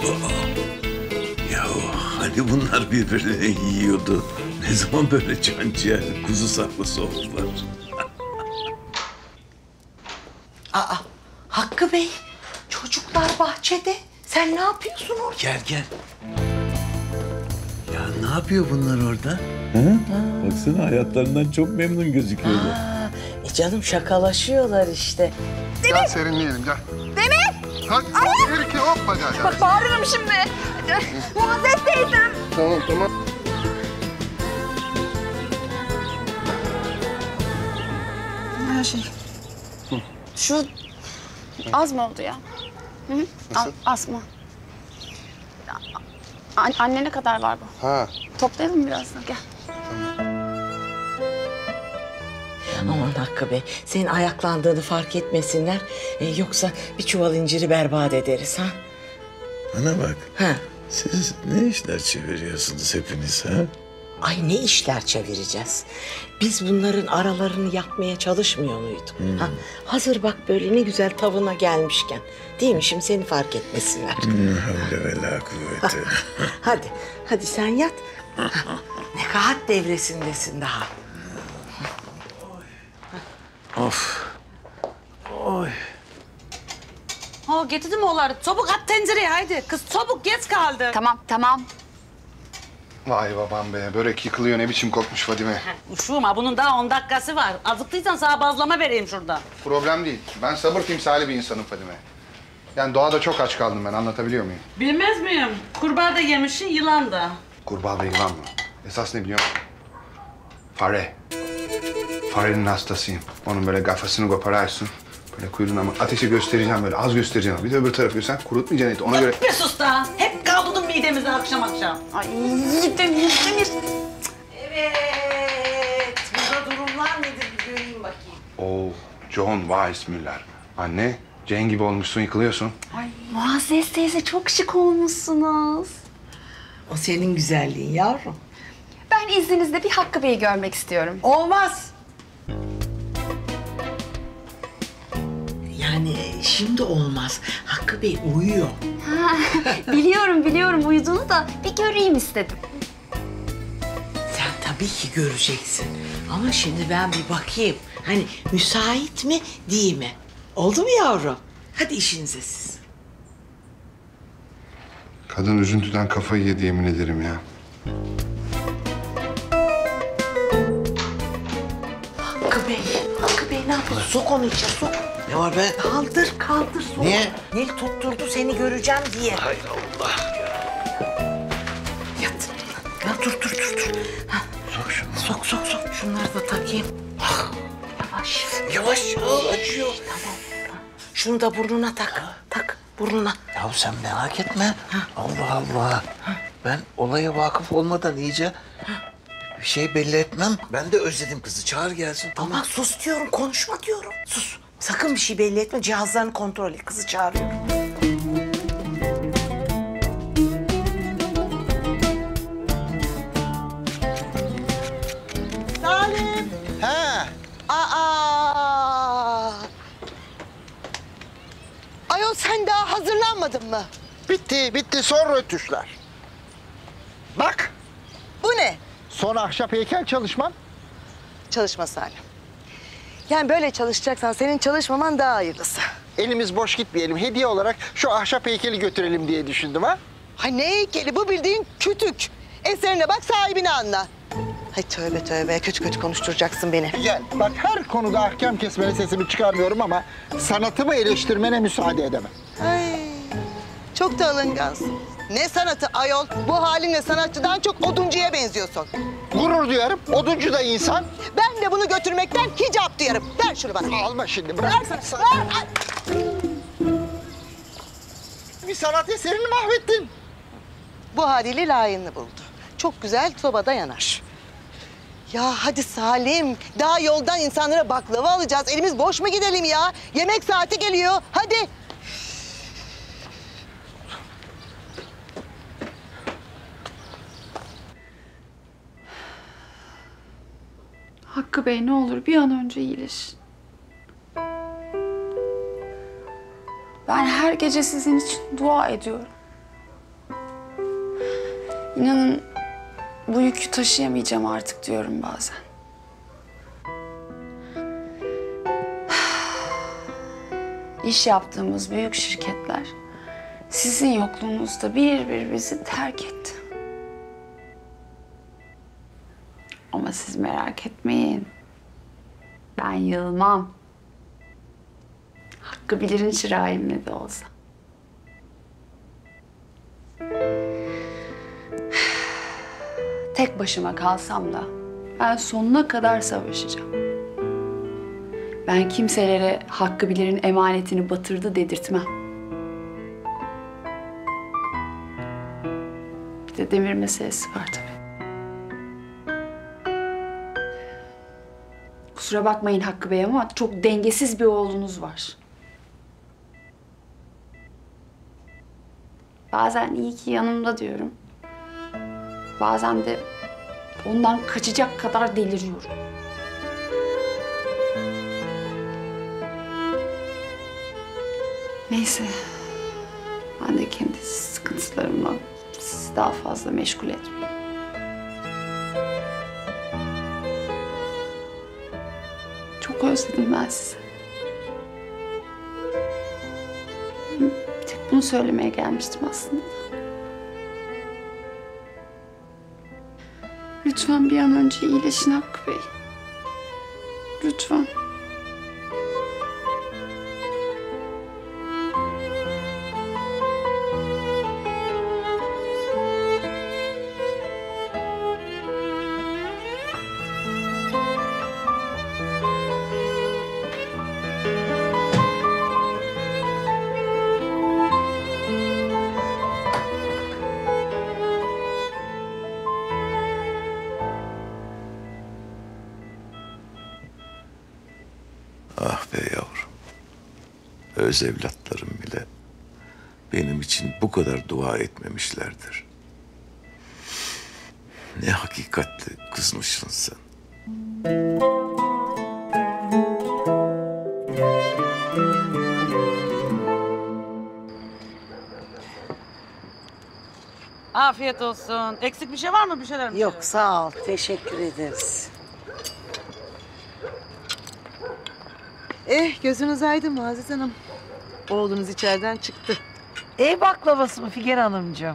Ya hani bunlar birbirlerini yiyordu. Ne zaman böyle canciğer, kuzu saklısı oldular? Aa, Hakkı Bey, çocuklar bahçede. Sen ne yapıyorsun orada? Gel gel. Ya ne yapıyor bunlar orada? Hı? Baksana hayatlarından çok memnun gözüküyorlar. Canım şakalaşıyorlar işte. Gel serinleyelim gel. Demir! Hadi bir iki hoppa gel. Bak bağırırım şimdi. Muazzez teyzem. Tamam tamam. Her şey. Şu az mı oldu ya? Hı -hı. Nasıl? Az mı? Anne ne kadar var bu? Ha. Toplayalım biraz da gel. Aman Hakkı Bey, senin ayaklandığını fark etmesinler. Yoksa bir çuval inciri berbat ederiz ha. Bana bak. Ha. Siz ne işler çeviriyorsunuz hepiniz ha? Ay ne işler çevireceğiz. Biz bunların aralarını yapmaya çalışmıyor muyduk? Ha? Hazır bak böyle ne güzel tavına gelmişken. Değil mi şimdi seni fark etmesinler. Havle ve la kuvvete. Hadi sen yat. Nekahat devresindesin daha. Of. Oy. Ha getirdim oğulları. Çabuk at tencereye haydi. Kız çabuk geç kaldı. Tamam. Vay babam be. Börek yıkılıyor ne biçim kokmuş Fadime. Uşuma bunun daha 10 dakikası var. Azıktıysan sana bazlama vereyim şurada. Problem değil. Ben sabır timsali bir insanım Fadime. Yani doğada çok aç kaldım ben anlatabiliyor muyum? Bilmez miyim? Kurbağa da yemişsin, yılan da. Kurbağa ve yılan mı? Esas ne biliyor musun? Fare. Farenin hastasıyım. Onun böyle kafasını kopararsın. Böyle kuyruğuna ama ateşi göstereceğim böyle az göstereceğim. Bir de öbür tarafı sen kurutmayacaksın eti ona göre. Bir sus da. Hep kaldırdın midemizi akşam akşam. Ay Demir. Evet. Burada durumlar nedir bir göreyim bakayım. Oo, John Weissmuller. Anne, Jane gibi olmuşsun, yıkılıyorsun. Ay Muazzez teyze çok şık olmuşsunuz. O senin güzelliğin yavrum. ben izninizle bir Hakkı Bey'i görmek istiyorum. Olmaz. Yani şimdi olmaz. Hakkı Bey uyuyor. Ha, biliyorum uyuduğunu da bir göreyim istedim. Sen tabii ki göreceksin. Ama şimdi ben bir bakayım. Hani müsait mi değil mi? Oldu mu yavrum? Hadi işinize siz. Kadın üzüntüden kafayı yedi yemin ederim ya. Hakkı Bey ne yapıyorsun? Sok onu içeri, sok. Ne var be? Kaldır, sok. Niye? Nil tutturdu seni göreceğim diye. Hay Allah ya. Yat. Ya dur. Ha. Sok şunu. Sok. Şunları da takayım. Yavaş acıyor. Tamam. Şunu da burnuna tak. Tak burnuna. Ya sen merak etme. Allah Allah. Ben olaya vakıf olmadan iyice bir şey belli etmem. Ben de özledim kızı. Çağır gelsin. Tamam. Ama sus diyorum, konuşma diyorum. Sus. Sakın bir şey belli etme. Cihazlarını kontrol et. Kızı çağırıyorum. Salim. He. Aa. Ayol sen daha hazırlanmadın mı? Bitti. Son rötuşlar. Bak. Bu ne? Son ahşap heykel çalışmam. Çalışma Salim. Yani böyle çalışacaksan senin çalışmaman daha hayırlısı. Elimiz boş gitmeyelim. Hediye olarak şu ahşap heykeli götürelim diye düşündüm ha. Hay ne heykeli? Bu bildiğin kütük. Eserine bak, sahibini anla. Hay tövbe. Kötü konuşturacaksın beni. Gel. Bak her konuda ahkam kesmene sesimi çıkarmıyorum ama sanatımı eleştirmene müsaade edemem. Ay, çok da alıngansın. Ne sanatı ayol? Bu halinle sanatçıdan çok oduncuya benziyorsun. Gurur duyarım. Oduncu da insan. Ben de bunu götürmekten hicap duyarım. Ver şunu bana. Alma şimdi. Bırak. Ver. Ay. Bir sanat eserini mahvettin. Bu haliyle layığını buldu. Çok güzel sobada yanar. Ya hadi Salim, daha yoldan insanlara baklava alacağız. Elimiz boş mu gidelim ya? Yemek saati geliyor. Hadi. Hakkı Bey ne olur bir an önce iyileşin. Ben her gece sizin için dua ediyorum. İnanın bu yükü taşıyamayacağım artık diyorum bazen. İş yaptığımız büyük şirketler sizin yokluğunuzda bir bizi terk etti. Ama siz merak etmeyin. Ben yılmam. Hakkı Bilir'in çırağıyım ne de olsa. Tek başıma kalsam da ben sonuna kadar savaşacağım. Ben kimselere Hakkı Bilir'in emanetini batırdı dedirtmem. Bir de Demir meselesi var tabii. Kusura bakmayın Hakkı Bey ama çok dengesiz bir oğlunuz var. Bazen iyi ki yanımda diyorum. Bazen de ondan kaçacak kadar deliriyorum. Neyse. Ben de kendi sıkıntılarımla sizi daha fazla meşgul etmeyeyim. Çok özledim ben sizi. Tek bunu söylemeye gelmiştim aslında. Lütfen bir an önce iyileşin Hakkı Bey. Lütfen. Ah be yavrum. Öz evlatlarım bile benim için bu kadar dua etmemişlerdir. Ne hakikatli kızmışsın sen. Afiyet olsun. Eksik bir şey var mı? Bir şeyler mi? Yok sağ ol. Teşekkür ederiz. Gözünüz aydın Muazzez Hanım. Oğlunuz içeriden çıktı. Ev baklavası mı Figen Hanımcığım?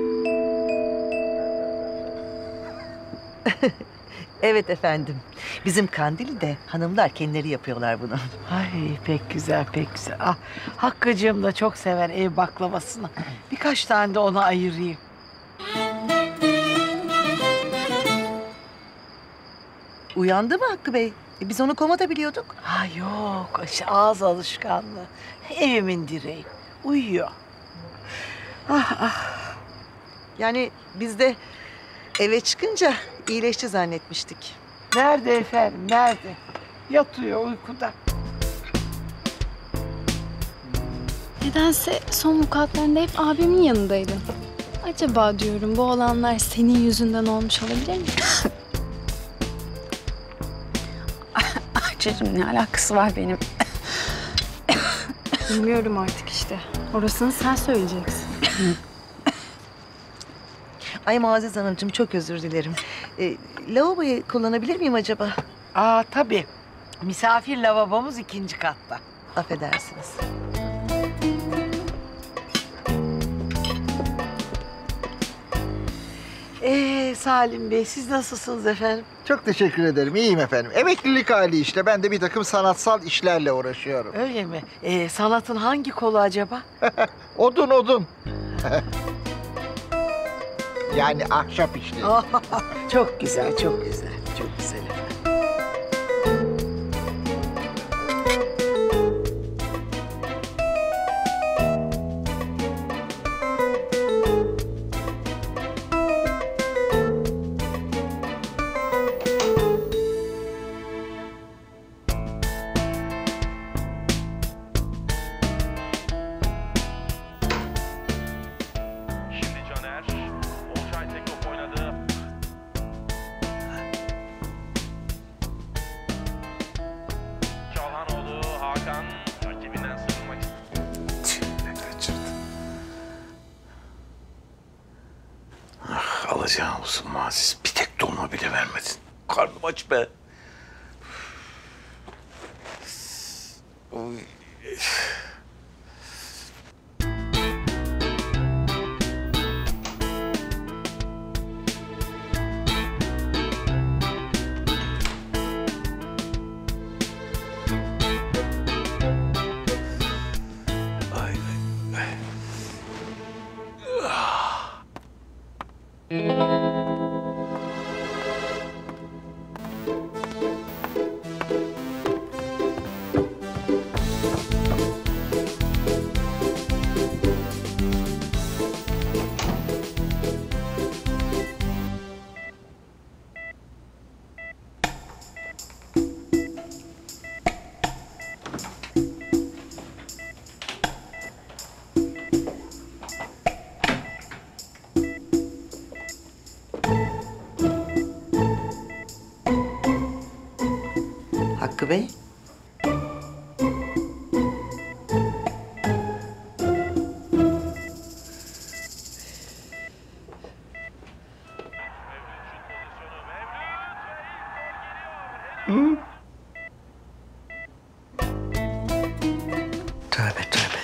Evet efendim. Bizim Kandili'de hanımlar kendileri yapıyorlar bunu. Ay pek güzel, pek güzel. Ah, Hakkı'cığım da çok sever ev baklavasını. Birkaç tane de ona ayırayım. Uyandı mı Hakkı Bey? Biz onu komada biliyorduk. Ha yok, işte ağız alışkanlığı. Evimin direği. Uyuyor. Yani biz de eve çıkınca iyileşti zannetmiştik. Nerede efendim, nerede? Yatıyor uykuda. Nedense son vukuatlarında hep abimin yanındaydın. Acaba diyorum bu olanlar senin yüzünden olmuş olabilir mi? Çocuğum ne alakası var benim? Bilmiyorum artık işte. Orasını sen söyleyeceksin. Ay Muazzez Hanımcığım çok özür dilerim. Lavaboyu kullanabilir miyim acaba? Tabii. Misafir lavabomuz 2. katta. Affedersiniz. Salim Bey siz nasılsınız efendim? Çok teşekkür ederim. İyiyim efendim. Emeklilik hali işte. Ben de bir takım sanatsal işlerle uğraşıyorum. Öyle mi? Sanatın hangi kolu acaba? Odun. Yani ahşap işleri. Çok güzel, çok güzel. Çok güzel efendim. Alacağım olsun Muazzez. Bir tek dolma bile vermedin. Karnım aç be. Oy. Hakkı Bey. Tövbe tövbe.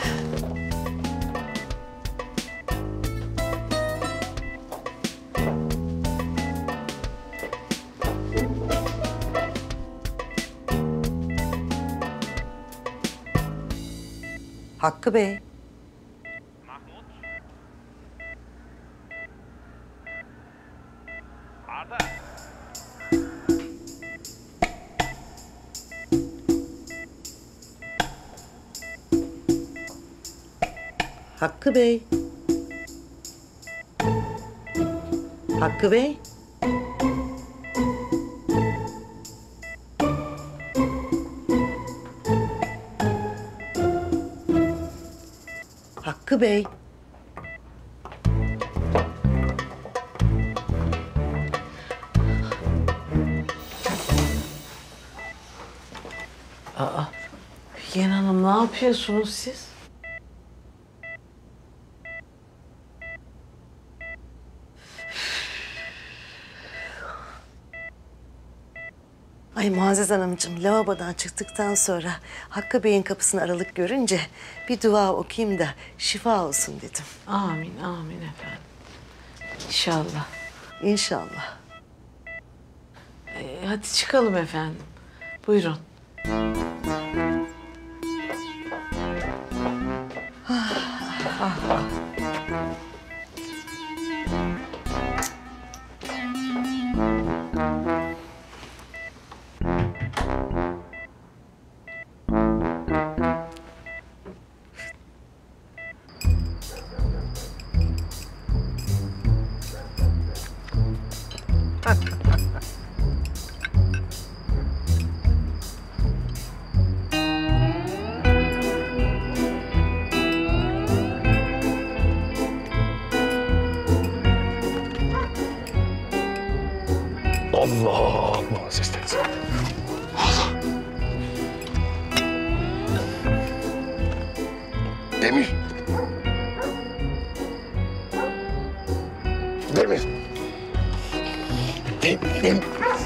Hakkı Bey. Hakkı Bey. Hakkı Bey. Hakkı Bey. Figen Hanım ne yapıyorsunuz siz? Ay Muazzez Hanımcığım, lavabodan çıktıktan sonra Hakkı Bey'in kapısını aralık görünce bir dua okuyayım da şifa olsun dedim. Amin, amin efendim. İnşallah. İnşallah. Hadi çıkalım efendim. Buyurun. Allah Muazzez teyze. Allah. Demir. Demir. Demir.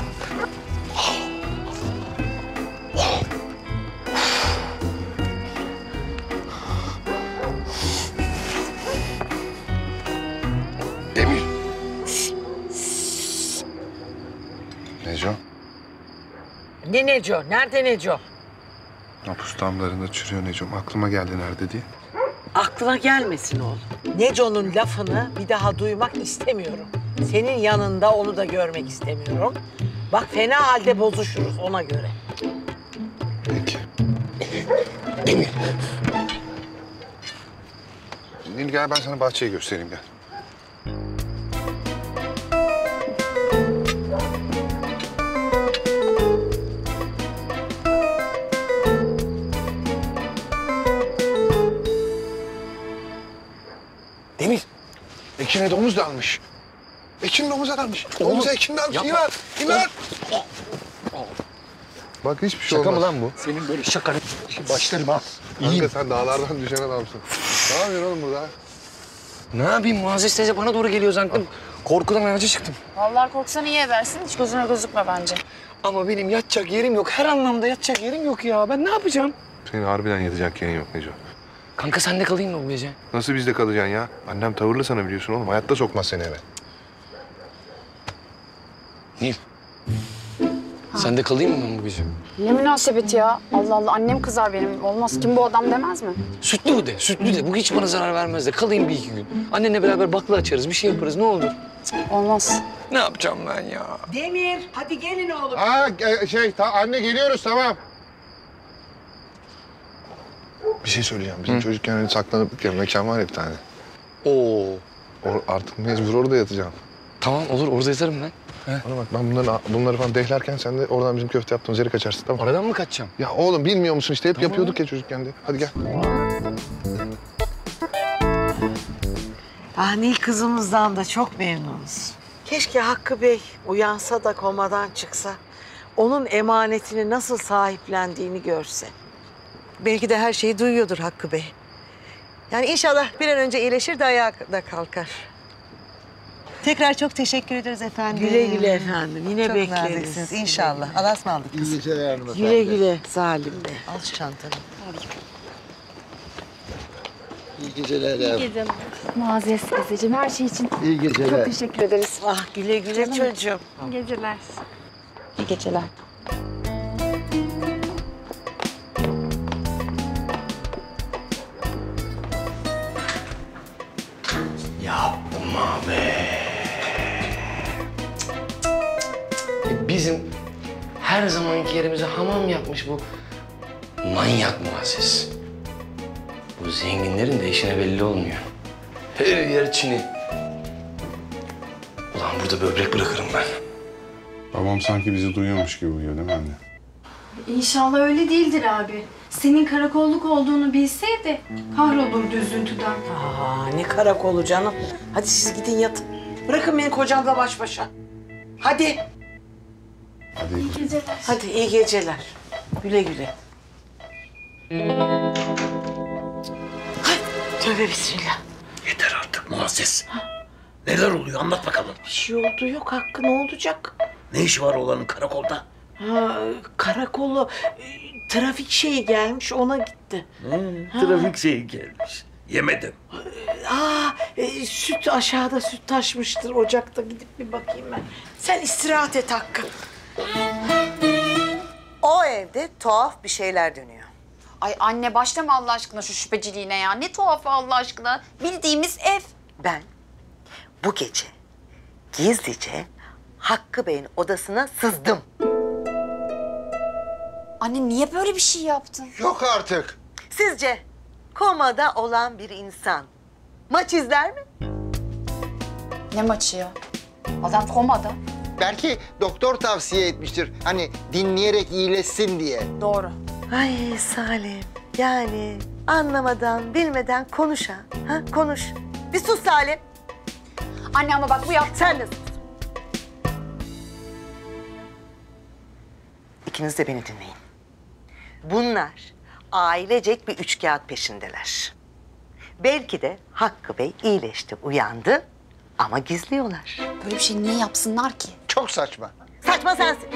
Demir. Neco? Ne Neco? Nerede Neco? Mapus damlarında çürüyor Necom. Aklıma geldi nerede diye. Aklına gelmesin oğlum. Neco'nun lafını bir daha duymak istemiyorum. Senin yanında onu da görmek istemiyorum. Bak fena halde bozuşuruz ona göre. Peki. Demir. Nil gel ben sana bahçeyi göstereyim gel. Demir. Ekin'e domuz dalmış. Ekin domuza dalmış. Oğlum, Domuza Ekin dalmış. yapma. İnan, inan. Bak hiçbir şey Şaka olmaz. mı lan bu? Senin böyle şakanı başlarım ha. Kanka sen dağlardan düşen adamsın. Ne yapıyorsun oğlum burada? Ne yapayım Muazzez teyze bana doğru geliyor zannettim. Korkudan ağaca çıktım. Vallahi korksan iyi edersin. Hiç gözüne gözükme bence. Ama benim yatacak yerim yok. Her anlamda yatacak yerim yok ya. Ben ne yapacağım? Senin harbiden yatacak yerin yok Neco. Kanka sen de kalayım mı bu gece? Nasıl bizde kalacaksın ya? Annem tavırlı sana biliyorsun oğlum. Hayatta sokmaz seni eve. Nil. Sen de kalayım mı ben bu gece? Ne münasebet ya. Allah Allah annem kızar benim. Olmaz kim bu adam demez mi? Sütlü bu de, sütlü de. Bu hiç bana zarar vermez de. Kalayım bir iki gün. Annenle beraber bakla açarız, bir şey yaparız. Ne olur? Olmaz. Ne yapacağım ben ya? Demir hadi gelin oğlum. Anne geliyoruz tamam. Bir şey söyleyeceğim. Bizim çocukken öyle saklanıp bir mekan var ya bir tane. Oo. Artık mecbur orada yatacağım. Tamam olur, orada yatarım ben. Bana bak ben bunları falan dehlerken sen de oradan bizim köfte yaptığımız yere kaçarsın tamam. Aradan mı kaçacağım? Ya oğlum bilmiyor musun işte hep yapıyorduk ya çocukken de. Hadi gel. Ah Nil kızımızdan da çok memnunuz. Keşke Hakkı Bey uyansa da komadan çıksa. Onun emanetini nasıl sahiplendiğini görse. Belki de her şeyi duyuyordur Hakkı Bey. Yani inşallah bir an önce iyileşir de ayağa da kalkar. Tekrar çok teşekkür ederiz efendim. Güle güle efendim. Yine çok bekleriz. naziksiniz inşallah. Allah'a ısmarladık kızım. İyi geceler hanımefendi. Güle güle Salim Bey. Al şu çantanı. İyi geceler yavrum. Muazzez teyzeciğim her şey için İyi geceler. çok teşekkür ederiz. Ah güle güle çocuğum. İyi geceler. İyi geceler. Yapma be. Bizim her zamanki yerimize hamam yapmış bu manyak Muazzez. Bu zenginlerin de işine belli olmuyor. Her yer Çin'i. Ulan burada böbrek bırakırım ben. Babam sanki bizi duyuyormuş gibi uyuyor değil mi anne? İnşallah öyle değildir abi. Senin karakolluk olduğunu bilseydi kahrolurdu üzüntüden. Aa ne karakolu canım. Hadi siz gidin yatın. Bırakın beni kocamla baş başa. Hadi. Hadi. İyi geceler. Hadi iyi geceler. Güle güle. Tövbe bismillah. Yeter artık Muazzez. Neler oluyor anlat bakalım. Bir şey oldu yok Hakkı, ne olacak? Ne işi var oğlanın karakolda? Ha, karakolu trafik şeyi gelmiş, ona gitti. Trafik şeyi gelmiş. Yemedim. Süt aşağıda, süt taşmıştır ocakta, gidip bir bakayım ben. Sen istirahat et Hakkı. O evde tuhaf bir şeyler dönüyor. Ay anne başlama Allah aşkına şu şüpheciliğine ya. Ne tuhafı Allah aşkına. Bildiğimiz ev. Ben bu gece gizlice Hakkı Bey'in odasına sızdım. Anne niye böyle bir şey yaptın? Yok artık. Sizce komada olan bir insan maç izler mi? Ne maçı ya? Adam komada. Belki doktor tavsiye etmiştir. Hani dinleyerek iyileşsin diye. Doğru. Ay Salim, yani anlamadan, bilmeden konuş ha. Ha, konuş. Bir sus Salim. Anne ama bak bu yap. Sen de sus. İkiniz de beni dinleyin. Bunlar ailecek bir üçkağıt peşindeler. Belki de Hakkı Bey iyileşti, uyandı ama gizliyorlar. Böyle bir şey niye yapsınlar ki? Çok saçma. Saçma sensin.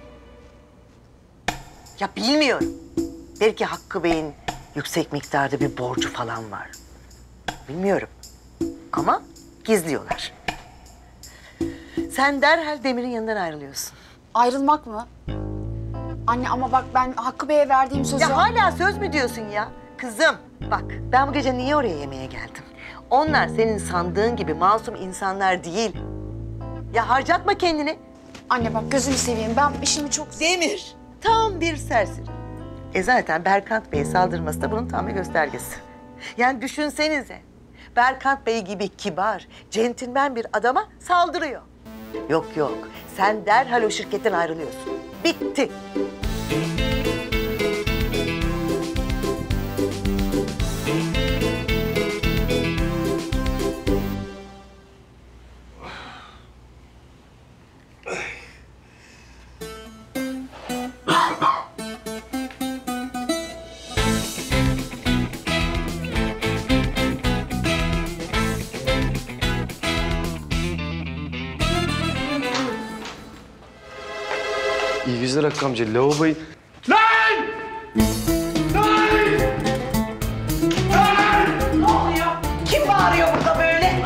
Ya bilmiyorum. Belki Hakkı Bey'in yüksek miktarda bir borcu falan var. Bilmiyorum. Ama gizliyorlar. Sen derhal Demir'in yanından ayrılıyorsun. Ayrılmak mı? Anne ama bak ben Hakkı Bey'e verdiğim sözü... Ya hala söz mü diyorsun ya? Kızım bak ben bu gece niye oraya yemeğe geldim? Onlar senin sandığın gibi masum insanlar değil. Ya harcatma kendini. Anne bak gözünü seveyim ben işimi çok... Demir tam bir serseri. Zaten Berkant Bey'e saldırması da bunun tam bir göstergesi. Yani düşünsenize. Berkant Bey gibi kibar, centilmen bir adama saldırıyor. Yok yok, sen derhal o şirketten ayrılıyorsun. Bitti. İyi geceler Hakkı amca. Lavaboyu... Ne oluyor? Kim bağırıyor burada böyle?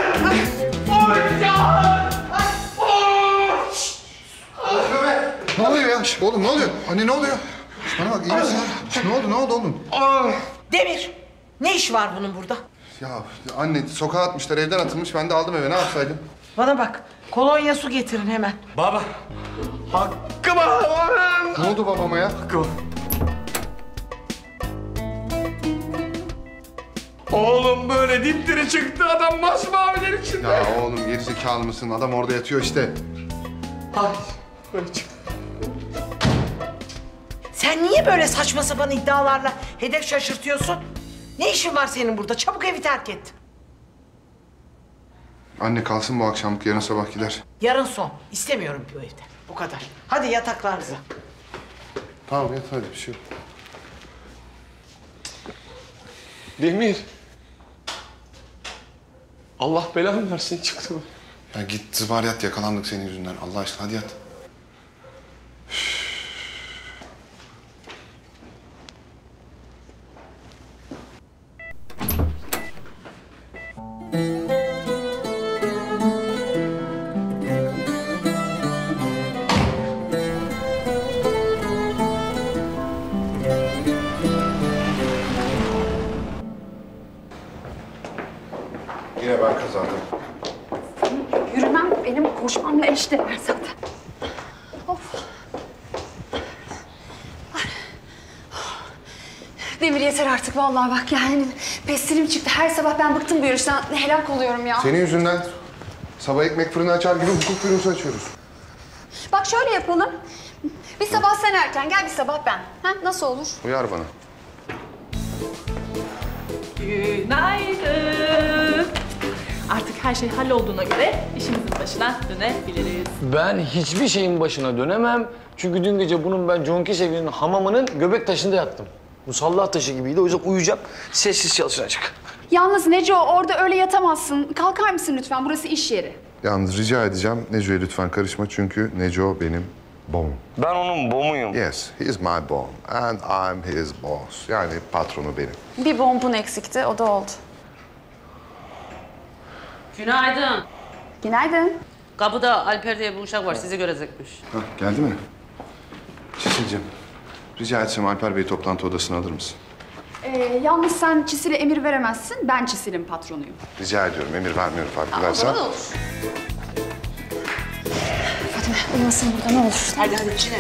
Ne oluyor ya? Oğlum ne oluyor? Anne ne oluyor? Bana bak iyi misin? Ne oldu oğlum? Demir, ne iş var bunun burada? Ya anne sokağa atmışlar, evden atılmış. Ben de aldım eve. Ne yapsaydım? Bana bak, kolonya su getirin hemen. Baba. Hakkı baba. Ne oldu babama ya? Hakkı. Oğlum böyle dipdiri çıktı adam masmaviler içinde. Ya oğlum gerizekalı mısın? Adam orada yatıyor işte. Ay, böyle çıktı. Sen niye böyle saçma sapan iddialarla hedef şaşırtıyorsun? Ne işin var senin burada? Çabuk evi terk et. Anne kalsın bu akşamlık, yarın sabah gider. Yarın son. İstemiyorum bu evde. Bu kadar. Hadi yataklarınıza. Tamam yat hadi bir şey yok. Demir. Allah belanı versin çıktı. Ya git zıbar yat, yakalandık senin yüzünden. Allah aşkına hadi yat. Yine ben kazandım. Yürümem benim koşmamla eşdeğer zaten. Of. Demir yeter artık vallahi bak yani pestilim çıktı. Her sabah ben bıktım bu yarıştan. Helak oluyorum ya. Senin yüzünden sabah ekmek fırını açar gibi hukuk bürosu açıyoruz. Bak şöyle yapalım. Bir sabah sen erken gel, bir sabah ben. Ha, nasıl olur? Uyar bana. Günaydın. Artık her şey hallolduğuna göre işimizin başına dönebiliriz. Ben hiçbir şeyin başına dönemem. Çünkü dün gece bunun ben Conki Sevi'nin hamamının göbek taşında yattım. Musallat taşı gibiydi. O yüzden uyuyacak, sessiz çalışacak. Yalnız Neco orada öyle yatamazsın. Kalkar mısın lütfen? Burası iş yeri. Yalnız rica edeceğim Neco'ya lütfen karışma çünkü Neco benim babam. Ben onun bomuyum. Yes, he is my bom and I'm his boss. Yani patronu benim. Bir bombun eksikti, o da oldu. Günaydın. Günaydın. Kapıda Alper diye bir uşak var, sizi görecekmiş. Hah, geldi mi? Çisil'cim, rica etsem Alper Bey toplantı odasına alır mısın? Yalnız sen Çisil'e emir veremezsin. Ben Çisil'in patronuyum. Rica ediyorum, emir vermiyorum farkındaysan. O zaman olur. Fatime, uyumasın burada ne olur. Hadi içine.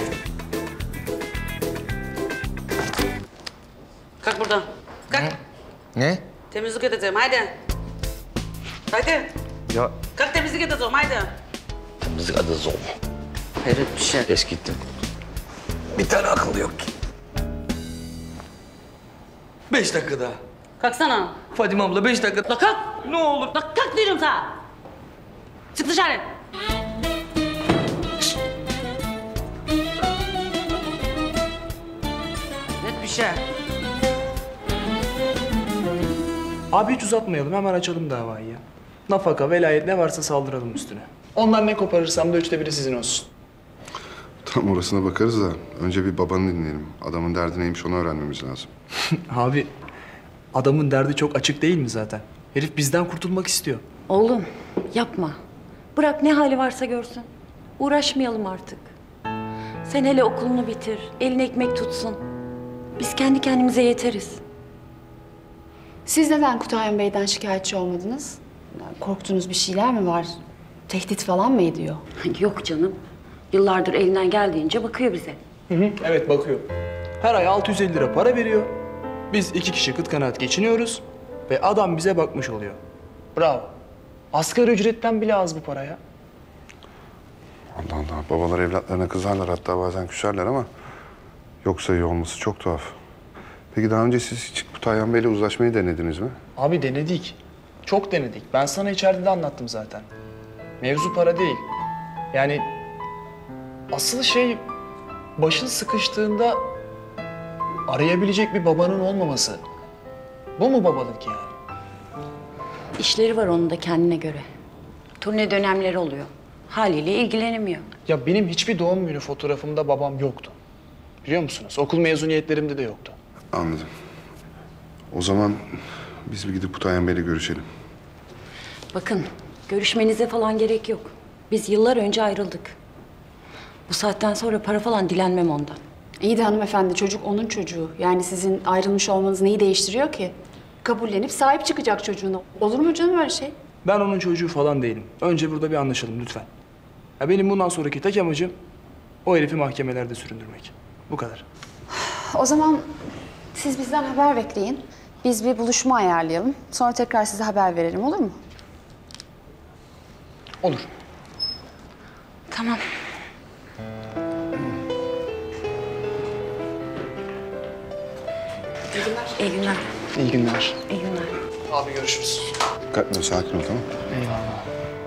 Kalk buradan. Kalk. Ne? Temizlik edeceğim, haydi. Haydi. Ya Kalk temizlik edeceğim, haydi. temizlik adı zor. Hayret bir şey. Eskittim. Bir tane akıl yok ki. 5 dakika daha. Kalksana. Fadime abla 5 dakika. La kalk. Ne olur. La kalk diyorum sana. Çık dışarı. Hayret bir şey. Abi hiç uzatmayalım. Hemen açalım davayı ya. Nafaka, velayet ne varsa saldıralım üstüne. Ondan ne koparırsam da 3'te 1'i sizin olsun. Tam orasına bakarız da önce bir babanı dinleyelim. Adamın derdi neymiş onu öğrenmemiz lazım. Abi adamın derdi çok açık değil mi zaten? Herif bizden kurtulmak istiyor. Oğlum yapma. Bırak ne hali varsa görsün. Uğraşmayalım artık. Sen hele okulunu bitir, eline ekmek tutsun. Biz kendi kendimize yeteriz. Siz neden Kutayan Bey'den şikayetçi olmadınız? Korktuğunuz bir şeyler mi var? Tehdit falan mı ediyor? Yok canım. Yıllardır elinden geldiğince bakıyor bize. Evet bakıyor. Her ay 650 lira para veriyor. Biz 2 kişi kıt kanaat geçiniyoruz. Ve adam bize bakmış oluyor. Bravo. Asgari ücretten bile az bu para ya. Allah Allah. Babalar evlatlarına kızarlar hatta bazen küserler ama yok sayıyor olması çok tuhaf. Peki daha önce siz hiç Kutayan Bey'le uzlaşmayı denediniz mi? Abi denedik. Çok denedik. Ben sana içeride de anlattım zaten. Mevzu para değil. Yani asıl şey başın sıkıştığında arayabilecek bir babanın olmaması. Bu mu babalık yani? İşleri var onun da kendine göre. Turne dönemleri oluyor. Haliyle ilgilenemiyor. Ya benim hiçbir doğum günü fotoğrafımda babam yoktu. Biliyor musunuz? Okul mezuniyetlerimde de yoktu. Anladım. O zaman biz bir gidip Kutayan Bey'le görüşelim. Bakın, görüşmenize falan gerek yok. Biz yıllar önce ayrıldık. Bu saatten sonra para falan dilenmem ondan. İyi de hanımefendi çocuk onun çocuğu. Yani sizin ayrılmış olmanız neyi değiştiriyor ki? Kabullenip sahip çıkacak çocuğuna. Olur mu canım öyle şey? Ben onun çocuğu falan değilim. Önce burada bir anlaşalım lütfen. Ya benim bundan sonraki tek amacım o herifi mahkemelerde süründürmek. Bu kadar. O zaman siz bizden haber bekleyin. Biz bir buluşma ayarlayalım. Sonra tekrar size haber verelim olur mu? Olur. Tamam. İyi günler. İyi günler. İyi günler. İyi günler. Abi görüşürüz. Dikkatli ol, sakin ol tamam mı? Eyvallah.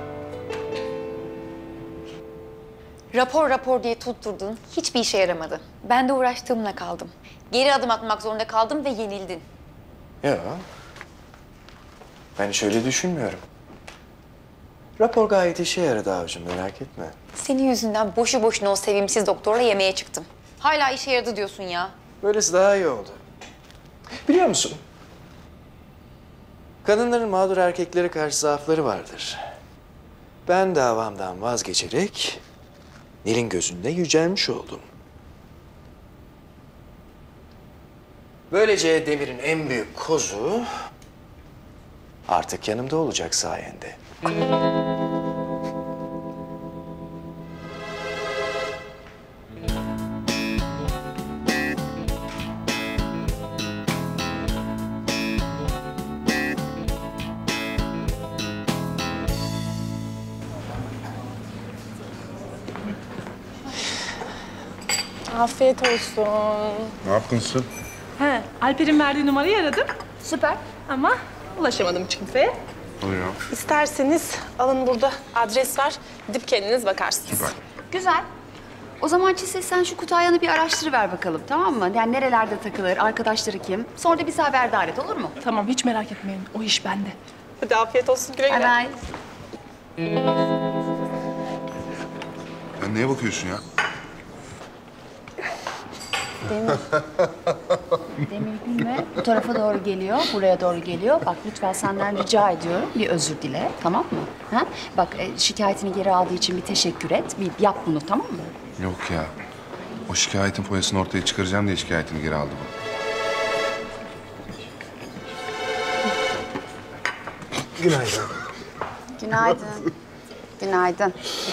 Rapor diye tutturdun. Hiçbir işe yaramadı. Ben de uğraştığımla kaldım. Geri adım atmak zorunda kaldım ve yenildin. Ya. Ben hiç öyle düşünmüyorum. Rapor gayet işe yaradı avcım, merak etme. Senin yüzünden boşu boşuna o sevimsiz doktorla yemeğe çıktım. Hala işe yaradı diyorsun ya. Böylesi daha iyi oldu. Biliyor musun? Kadınların mağdur erkeklere karşı zaafları vardır. Ben davamdan vazgeçerek Nil'in gözünde yücelmiş oldum. Böylece Demir'in en büyük kozu artık yanımda olacak sayende. Afiyet olsun. Ne yaptın sen? He, Alper'in verdiği numarayı aradım. Süper. Ama ulaşamadım kimseye. Oluyor. İsterseniz alın burada adres var. Gidip kendiniz bakarsınız. Süper. Güzel. O zaman Çisil sen şu Kutayhan'ı bir araştırıver bakalım, tamam mı? Yani nerelerde takılır, arkadaşları kim? Sonra da bizi haberdar et, olur mu? Tamam, hiç merak etmeyin. O iş bende. Hadi afiyet olsun. Güle güle. Bye bye. Ya neye bakıyorsun ya? Demir. Demir gülme. Bu tarafa doğru geliyor, buraya doğru geliyor. Bak lütfen senden rica ediyorum bir özür dile, tamam mı? Ha? Bak şikayetini geri aldığı için bir teşekkür et. Bir yap bunu, tamam mı? Yok ya. O şikayetin foyasını ortaya çıkaracağım diye şikayetini geri aldı bu. Günaydın. Günaydın. Günaydın.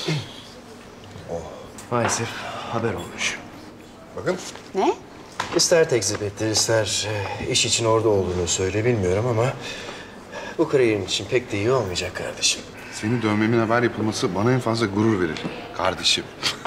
Maalesef haber olmuş. Bakın. Ne? İster tekzip ettir, ister iş için orada olduğunu söyle bilmiyorum ama... ...bu kariyerin için pek de iyi olmayacak kardeşim. Seni dövmemin haber yapılması bana en fazla gurur verir kardeşim.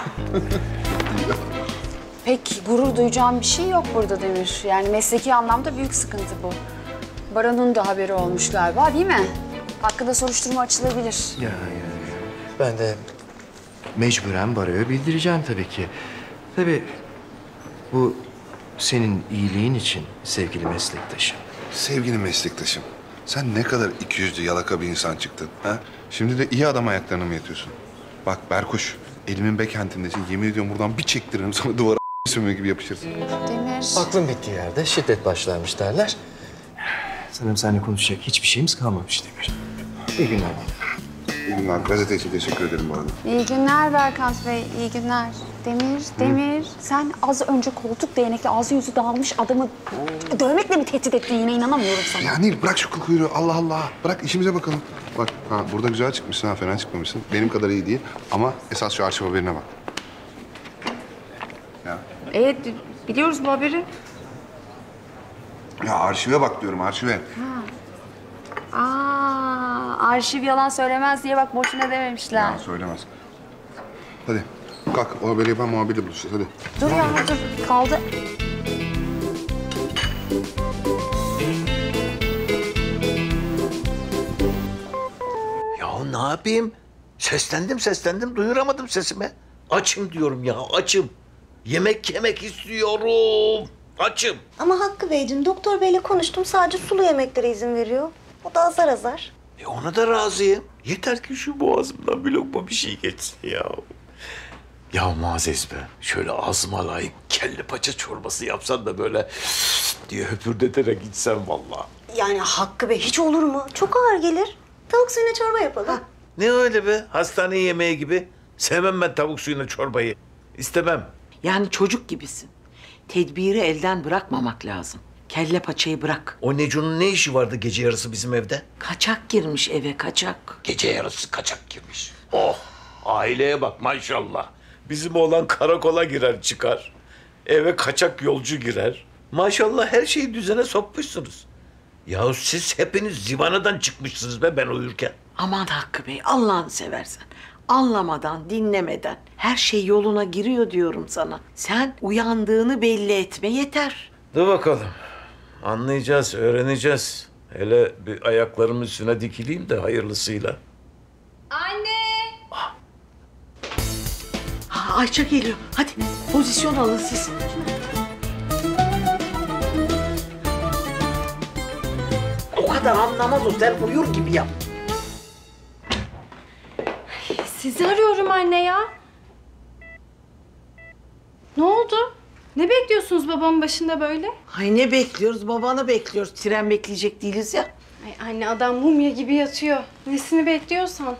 Pek gurur duyacağım bir şey yok burada Demir. Yani mesleki anlamda büyük sıkıntı bu. Baran'ın da haberi olmuş galiba, değil mi? Hakkında soruşturma açılabilir. Ya. Ben de mecburen Baro'ya bildireceğim tabii ki. Tabii bu senin iyiliğin için sevgili meslektaşım. Sevgili meslektaşım, sen ne kadar ikiyüzlü yalaka bir insan çıktın. Ha? Şimdi de iyi adam ayaklarına mı yatıyorsun? Bak Berkuş, elimin bekentindesin. Yemin ediyorum buradan bir çektiririm sana duvara sümüğü gibi yapışırsın. Demir. Aklın bittiği yerde şiddet başlarmış derler. Sanırım seninle konuşacak hiçbir şeyimiz kalmamış Demir. İyi günler. İyi günler. Gazete için teşekkür ederim bu arada. İyi günler Berkant Bey, iyi günler. Demir, sen az önce koltuk değnekli ağzı yüzü dağılmış adamı dövmekle mi tehdit ettin yine inanamıyorum sana. Ya Nil bırak şu kuyruğu Allah Allah. Bırak işimize bakalım. Bak burada güzel çıkmışsın ha fena çıkmamışsın. Benim kadar iyi değil ama esas şu arşiv haberine bak. Ya. Evet biliyoruz bu haberi. Ya arşive bak diyorum arşive. Arşiv yalan söylemez diye bak boşuna dememişler. Ya söylemez. Hadi kalk o haberi yapan muhabirle buluşacağız hadi. Dur ya dur kaldı. Ya ne yapayım? Seslendim duyuramadım sesimi. Açım diyorum ya açım. Yemek istiyorum. Açım. Ama Hakkı Beyciğim, doktor beyle konuştum. Sadece sulu yemeklere izin veriyor. O da azar azar. Ona da razıyım. Yeter ki şu boğazımdan bir lokma bir şey geçsin ya. Ya Muazzez be, şöyle ağzıma layık kelle paça çorbası yapsan da böyle diye höpürdeterek gitsem vallahi. Yani Hakkı Bey hiç olur mu? Çok ağır gelir. Tavuk suyuna çorba yapalım. Ne öyle be, hastane yemeği gibi. Sevmem ben tavuk suyuna çorbayı. İstemem. Yani çocuk gibisin. Tedbiri elden bırakmamak lazım. Kelle paçayı bırak. O Neco'nun ne işi vardı gece yarısı bizim evde? Kaçak girmiş eve, kaçak. Gece yarısı kaçak girmiş. Oh, aileye bak maşallah. Bizim oğlan karakola girer çıkar. Eve kaçak yolcu girer. Maşallah her şeyi düzene sokmuşsunuz. Yahu siz hepiniz zivanadan çıkmışsınız be ben uyurken. Aman Hakkı Bey, Allah'ını seversen. Anlamadan, dinlemeden her şey yoluna giriyor diyorum sana. Sen uyandığını belli etme yeter. Dur bakalım. Anlayacağız, öğreneceğiz. Hele bir ayaklarımın üstüne dikileyim de hayırlısıyla. Anne! Ayça geliyor. Hadi pozisyon alın siz. O kadar anlamaz o. Sen uyur gibi yap. Sizi arıyorum anne ya. Ne oldu? Ne bekliyorsunuz babamın başında böyle? Ay ne bekliyoruz? Babanı bekliyoruz. Tren bekleyecek değiliz ya. Ay anne adam mumya gibi yatıyor. Nesini bekliyorsan.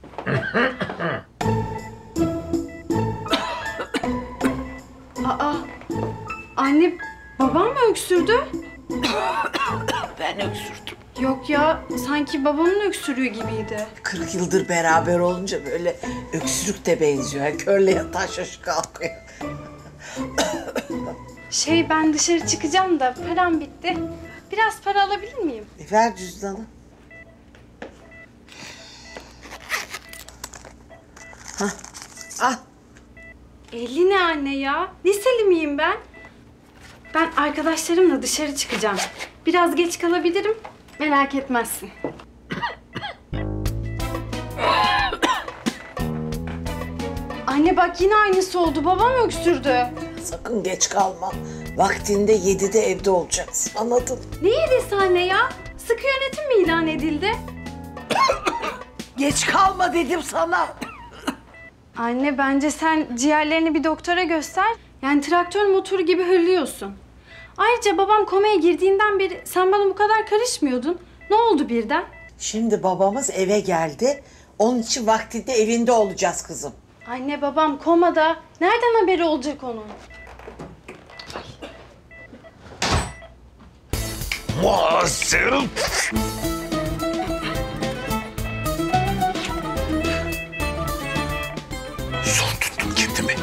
Aa, anne babam mı öksürdü? Ben öksürdüm. Yok ya sanki babamın öksürüğü gibiydi. 40 yıldır beraber olunca böyle öksürük de benziyor. Körle yatağa şaşı kalkıyor. Ben dışarı çıkacağım da param bitti. Biraz para alabilir miyim? Ver cüzdanı. Hah, al. 50 ne anne ya? Liseli miyim ben? Ben arkadaşlarımla dışarı çıkacağım. Biraz geç kalabilirim. Merak etmezsin. Anne Anne bak yine aynısı oldu. Babam öksürdü. Sakın geç kalma. Vaktinde 7'de evde olacaksın. Anladın? Ne yedisi anne ya? Sıkı yönetim mi ilan edildi? Geç kalma dedim sana. Anne bence sen ciğerlerini bir doktora göster. Yani traktör motoru gibi hırlıyorsun. Ayrıca babam komaya girdiğinden beri sen bana bu kadar karışmıyordun. Ne oldu birden? Şimdi babamız eve geldi. Onun için vaktinde evinde olacağız kızım. Anne babam komada. Nereden haberi olacak onun? Muhasır! Zor tuttum kendimi.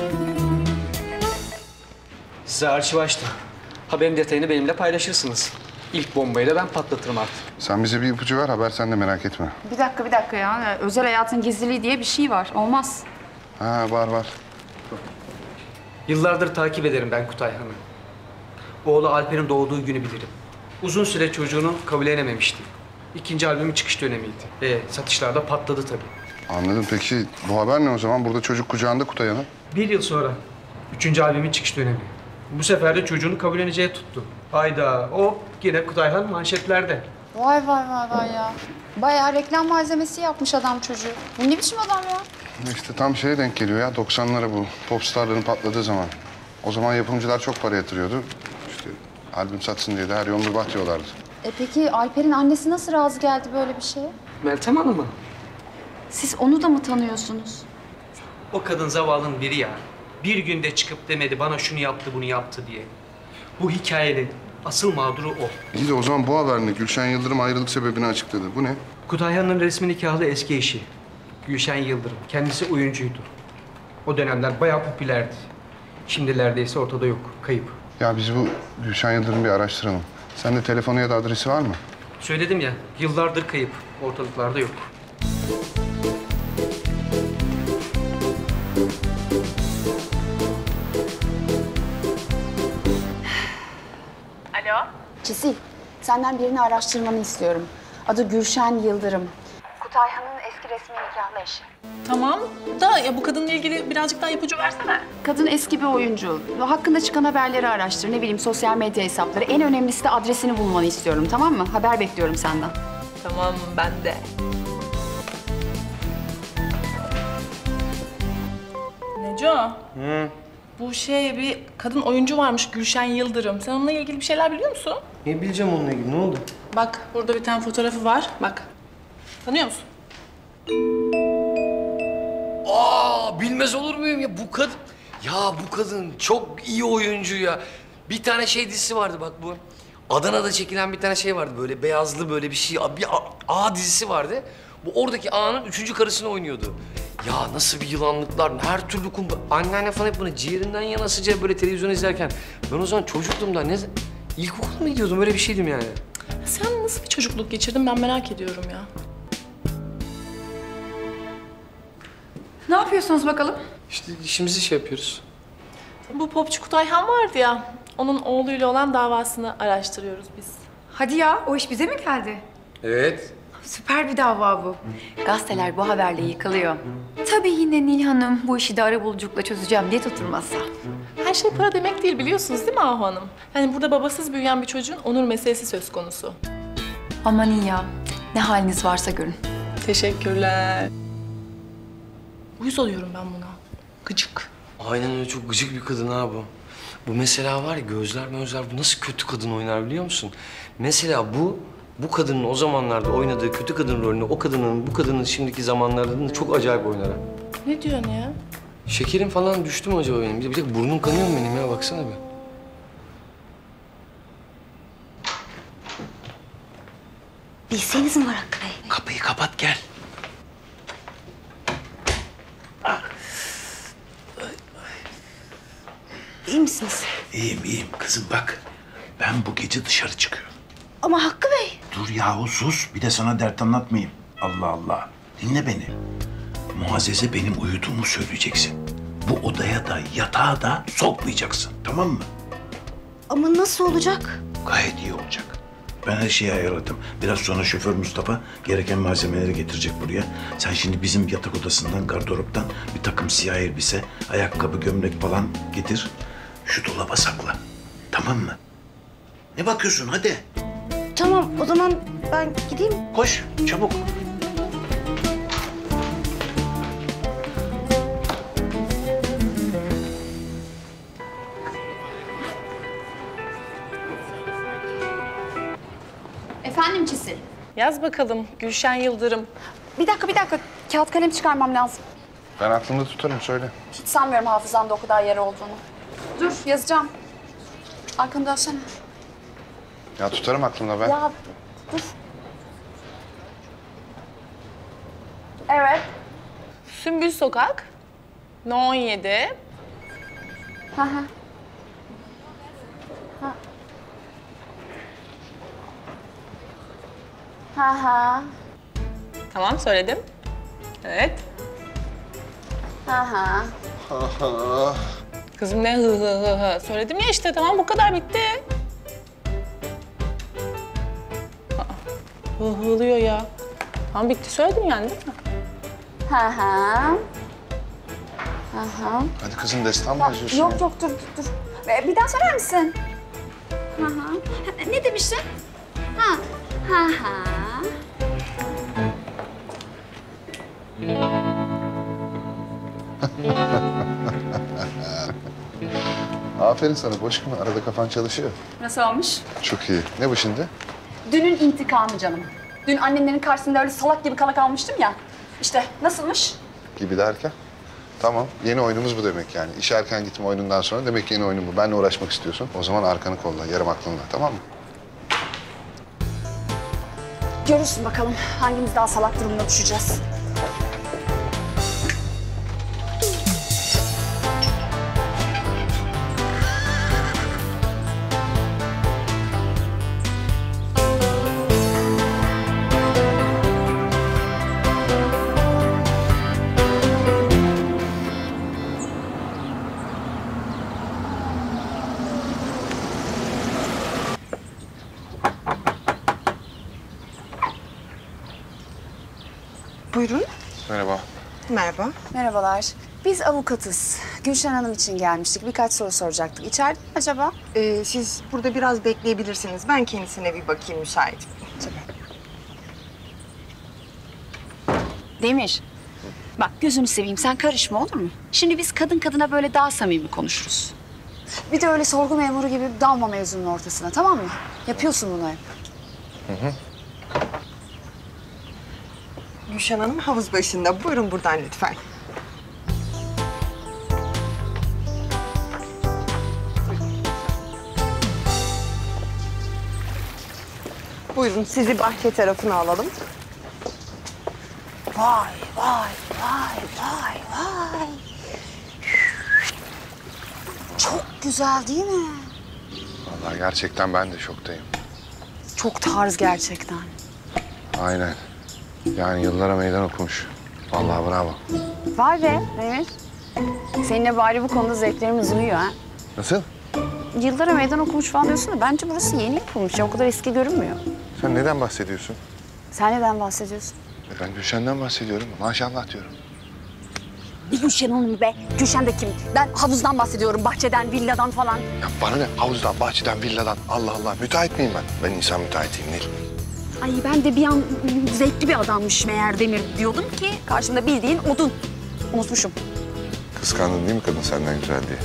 Size arşiv açtım. Haberin detayını benimle paylaşırsınız. İlk bombayı da ben patlatırım artık. Sen bize bir ipucu ver, haber sen de merak etme. Bir dakika ya. Özel hayatın gizliliği diye bir şey var. Olmaz. Ha, var. Yıllardır takip ederim ben Kutayhan'ı. Oğlu Alper'in doğduğu günü bilirim. Uzun süre çocuğunu kabullenememişti. İkinci albümün çıkış dönemiydi. Satışlar da patladı tabii. Anladım. Peki bu haber ne o zaman? Burada çocuk kucağında Kutayhan'ın. 1 yıl sonra. 3. albümün çıkış dönemi. Bu sefer de çocuğunu kabulleneceği tuttu. Hayda, o yine Kutayhan manşetlerde. Vay ya. Bayağı reklam malzemesi yapmış adam çocuğu. Bu ne biçim adam ya? İşte tam şeye denk geliyor ya, 90'lara bu. Popstarların patladığı zaman. O zaman yapımcılar çok para yatırıyordu. İşte albüm satsın diye de her yolunu batıyorlardı. Peki Alper'in annesi nasıl razı geldi böyle bir şeye? Meltem Hanım mı? Siz onu da mı tanıyorsunuz? O kadın zavallının biri ya. Bir günde çıkıp demedi bana şunu yaptı, bunu yaptı diye. Bu hikayenin asıl mağduru o. İyi de o zaman bu haberle Gülşen Yıldırım ayrılık sebebini açıkladı. Bu ne? Kutayhan'ın resmi nikahlı eski eşi. Gülşen Yıldırım. Kendisi oyuncuydu. O dönemler bayağı popülerdi. Şimdilerde ortada yok, kayıp. Ya biz bu Gülşen Yıldırım'ı bir araştıralım. Sende telefonu ya da adresi var mı? Söyledim ya, yıllardır kayıp. Ortalıklarda yok. Alo? Çisil, senden birini araştırmanı istiyorum. Adı Gülşen Yıldırım. Kutayhan'ın eski resmi nikahlı eşi. Tamam da ya bu kadınla ilgili birazcık daha ipucu versene. Kadın eski bir oyuncu. Hakkında çıkan haberleri araştır. Ne bileyim sosyal medya hesapları. En önemlisi de adresini bulmanı istiyorum, tamam mı? Haber bekliyorum senden. Tamam ben de. Neco. Bu bir kadın oyuncu varmış Gülşen Yıldırım. Sen onunla ilgili bir şeyler biliyor musun? Ne bileceğim onunla ilgili, ne oldu? Bak burada bir tane fotoğrafı var. Bak. Tanıyor musun? Bilmez olur muyum ya bu kadın? Ya bu kadın çok iyi oyuncu ya. Bir tane dizisi vardı bak bu. Adana'da çekilen bir tane vardı böyle beyazlı böyle bir şey. Bir A dizisi vardı. Bu oradaki A'nın 3. karısını oynuyordu. Ya nasıl bir yılanlıklar, her türlü kumpa. Anneanne falan hep bana ciğerinden yanasıca böyle televizyon izlerken. Ben o zaman çocuktum da ilkokula mı gidiyordum, öyle bir şeydim yani. Sen nasıl bir çocukluk geçirdin ben merak ediyorum ya. Ne yapıyorsunuz bakalım? İşte işimizi yapıyoruz. Bu popçu Kutayhan vardı ya. Onun oğluyla olan davasını araştırıyoruz biz. Hadi ya, o iş bize mi geldi? Evet. Süper bir dava bu. Gazeteler bu haberle yıkılıyor. Tabii yine Nil Hanım bu işi de arabuluculukla çözeceğim diye tutturmazsa. Her şey para demek değil biliyorsunuz değil mi Ahu Hanım? Yani burada babasız büyüyen bir çocuğun onur meselesi söz konusu. Aman iyi ya. Ne haliniz varsa görün. Teşekkürler. Uyuz oluyorum ben buna. Gıcık. Aynen öyle, çok gıcık bir kadın ha bu. Bu mesela var ya, gözler bu nasıl kötü kadın oynar biliyor musun? Mesela bu kadının o zamanlarda oynadığı kötü kadın rolünü bu kadının şimdiki zamanlarda çok acayip oynar ha. Ne diyorsun ya? Şekerim falan düştü mü acaba benim? Bir de burnum kanıyor mu benim ya, baksana bir. Bir isteğiniz mi var Hakkı Bey? Kapıyı kapat gel. İyi misiniz? İyiyim kızım bak. Ben bu gece dışarı çıkıyorum. Ama Hakkı Bey. Dur yahu sus. Bir de sana dert anlatmayayım. Allah Allah. Dinle beni. Muazzeze benim uyuduğumu söyleyeceksin. Bu odaya da yatağa da sokmayacaksın. Tamam mı? Ama nasıl olacak? Gayet iyi olacak. Ben her şeyi ayarladım. Biraz sonra şoför Mustafa gereken malzemeleri getirecek buraya. Sen şimdi bizim yatak odasından, gardıroptan bir takım siyah elbise, ayakkabı, gömlek falan getir. Şu dolaba sakla. Tamam mı? Ne bakıyorsun? Hadi. Tamam, o zaman ben gideyim. Koş, çabuk. Efendim Çisil. Yaz bakalım Gülşen Yıldırım. Bir dakika. Kağıt kalem çıkarmam lazım. Ben aklımda tutarım, söyle. Hiç sanmıyorum hafızamda o kadar yer olduğunu. Dur, yazacağım. Arkanı dönsene. Ya tutarım aklımda ben. Ya dur. Evet. Sümbül Sokak. No 17. Hı hı. Hı hı. Tamam söyledim. Evet. Hı hı. Kızım ne hı. Söyledim ya işte tamam bu kadar bitti. Hığlıyor ya. Tamam bitti söyledim yani değil mi? Hı hı. Hı hı. Hadi kızım destan mı yazıyorsun? Yok dur. Bir daha söyler misin? Hı hı. Ne demiştin? Ha. Hı hı. Aferin sana Boşkun. Arada kafan çalışıyor. Nasıl olmuş? Çok iyi. Ne bu şimdi? Dünün intikamı canım. Dün annenlerin karşısında öyle salak gibi kala kalmıştım ya. İşte nasılmış? Gibi derken? Tamam. Yeni oyunumuz bu demek yani. İş erken gitme oyunundan sonra demek yeni oyunum bu. Benle uğraşmak istiyorsun. O zaman arkanı kolla. Yarım aklınla. Tamam mı? Görürsün bakalım hangimiz daha salak durumuna düşeceğiz. Buyurun. Merhaba. Merhaba. Merhabalar. Biz avukatız. Gülşen Hanım için gelmiştik. Birkaç soru soracaktık. İçeride mi acaba? Siz burada biraz bekleyebilirsiniz. Ben kendisine bir bakayım müsait. Demir. Bak gözünü seveyim sen karışma olur mu? Şimdi biz kadın kadına böyle daha samimi konuşuruz. Bir de öyle sorgu memuru gibi dalma mevzunun ortasına tamam mı? Yapıyorsun bunu hep. Hı hı. Gülşen Hanım havuz başında. Buyurun buradan lütfen. Buyurun sizi bahçe tarafına alalım. Vay. Çok güzel değil mi? Vallahi gerçekten ben de şoktayım. Çok tarz gerçekten. Aynen. Yani yıllara meydan okumuş. Vallahi bravo. Vay be Demir. Seninle bari bu konuda zevklerimiz uyuyor ha. Nasıl? Yıllara meydan okumuş falan diyorsun da bence burası yeni yapılmış ya. O kadar eski görünmüyor. Sen neden bahsediyorsun? Sen neden bahsediyorsun? Ben Gülşen'den bahsediyorum. Maşallah diyorum. Bir Gülşen Hanım be. Gülşen de kim? Ben havuzdan bahsediyorum. Bahçeden, villadan falan. Ya bana ne? Havuzdan, bahçeden, villadan. Allah Allah. Müteahhit miyim ben? Ben insan müteahhitiyim Nil. Ay ben de bir an zevkli bir adammış meğer Demir diyordum ki karşımda bildiğin odun. Unutmuşum. Kıskandın değil mi kadın senden güzel diye?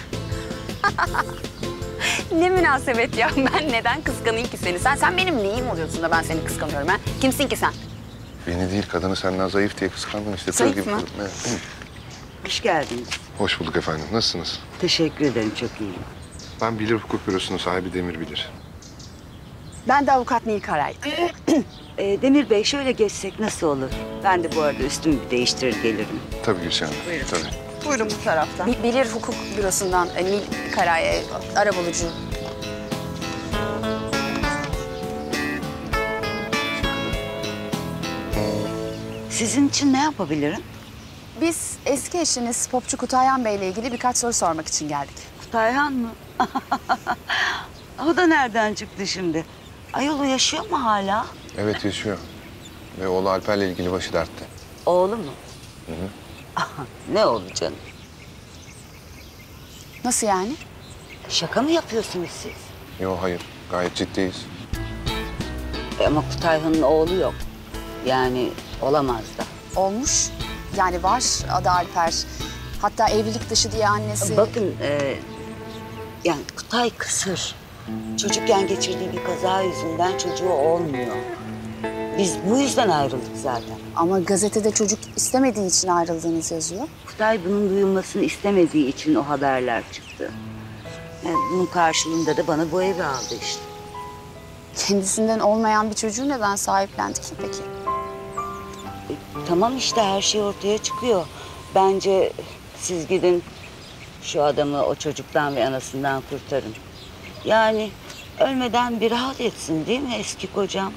Ne münasebet ya. Ben neden kıskanayım ki seni? Sen benim neyim oluyorsun da ben seni kıskanıyorum ha? Kimsin ki sen? Beni değil, kadını senden zayıf diye kıskandın işte. Zayıf Tığ gibi mı? kadın. Evet. Hoş geldiniz. Hoş bulduk efendim. Nasılsınız? Teşekkür ederim, çok iyiyim. Ben Bilir Hukuk Bürosu'nun sahibi Demir Bilir. Ben de avukat Nil Karay. Demir Bey, şöyle geçsek nasıl olur? Ben de bu arada üstümü bir değiştirir gelirim. Tabii Gülşen Hanım. Buyurun. Tabii. Buyurun bu taraftan. Bilir Hukuk Bürosu'ndan Nil Karay, arabulucu. Sizin için ne yapabilirim? Biz eski eşiniz Popçu Kutayhan Bey'le ilgili birkaç soru sormak için geldik. Kutayhan mı? O da nereden çıktı şimdi? Ayol o yaşıyor mu hala? Evet yaşıyor. Ve oğlu Alper'le ilgili başı dertte. Oğlu mu? Hı hı. Ne oldu canım? Nasıl yani? Şaka mı yapıyorsunuz siz? Yok hayır. Gayet ciddiyiz. Ama Kutayhan'ın oğlu yok. Yani olamaz da. Olmuş. Yani var adı Alper. Hatta evlilik dışı diye annesi. Bakın yani Kutay kısır. Çocukken geçirdiği bir kaza yüzünden çocuğu olmuyor. Biz bu yüzden ayrıldık zaten. Ama gazetede çocuk istemediği için ayrıldığınız yazıyor. Kutay bunun duyulmasını istemediği için o haberler çıktı. Yani bunun karşılığında da bana bu evi aldı işte. Kendisinden olmayan bir çocuğu neden sahiplendi ki peki? Tamam işte her şey ortaya çıkıyor. Bence siz gidin şu adamı o çocuktan ve anasından kurtarın. Yani ölmeden bir rahat etsin değil mi eski kocam?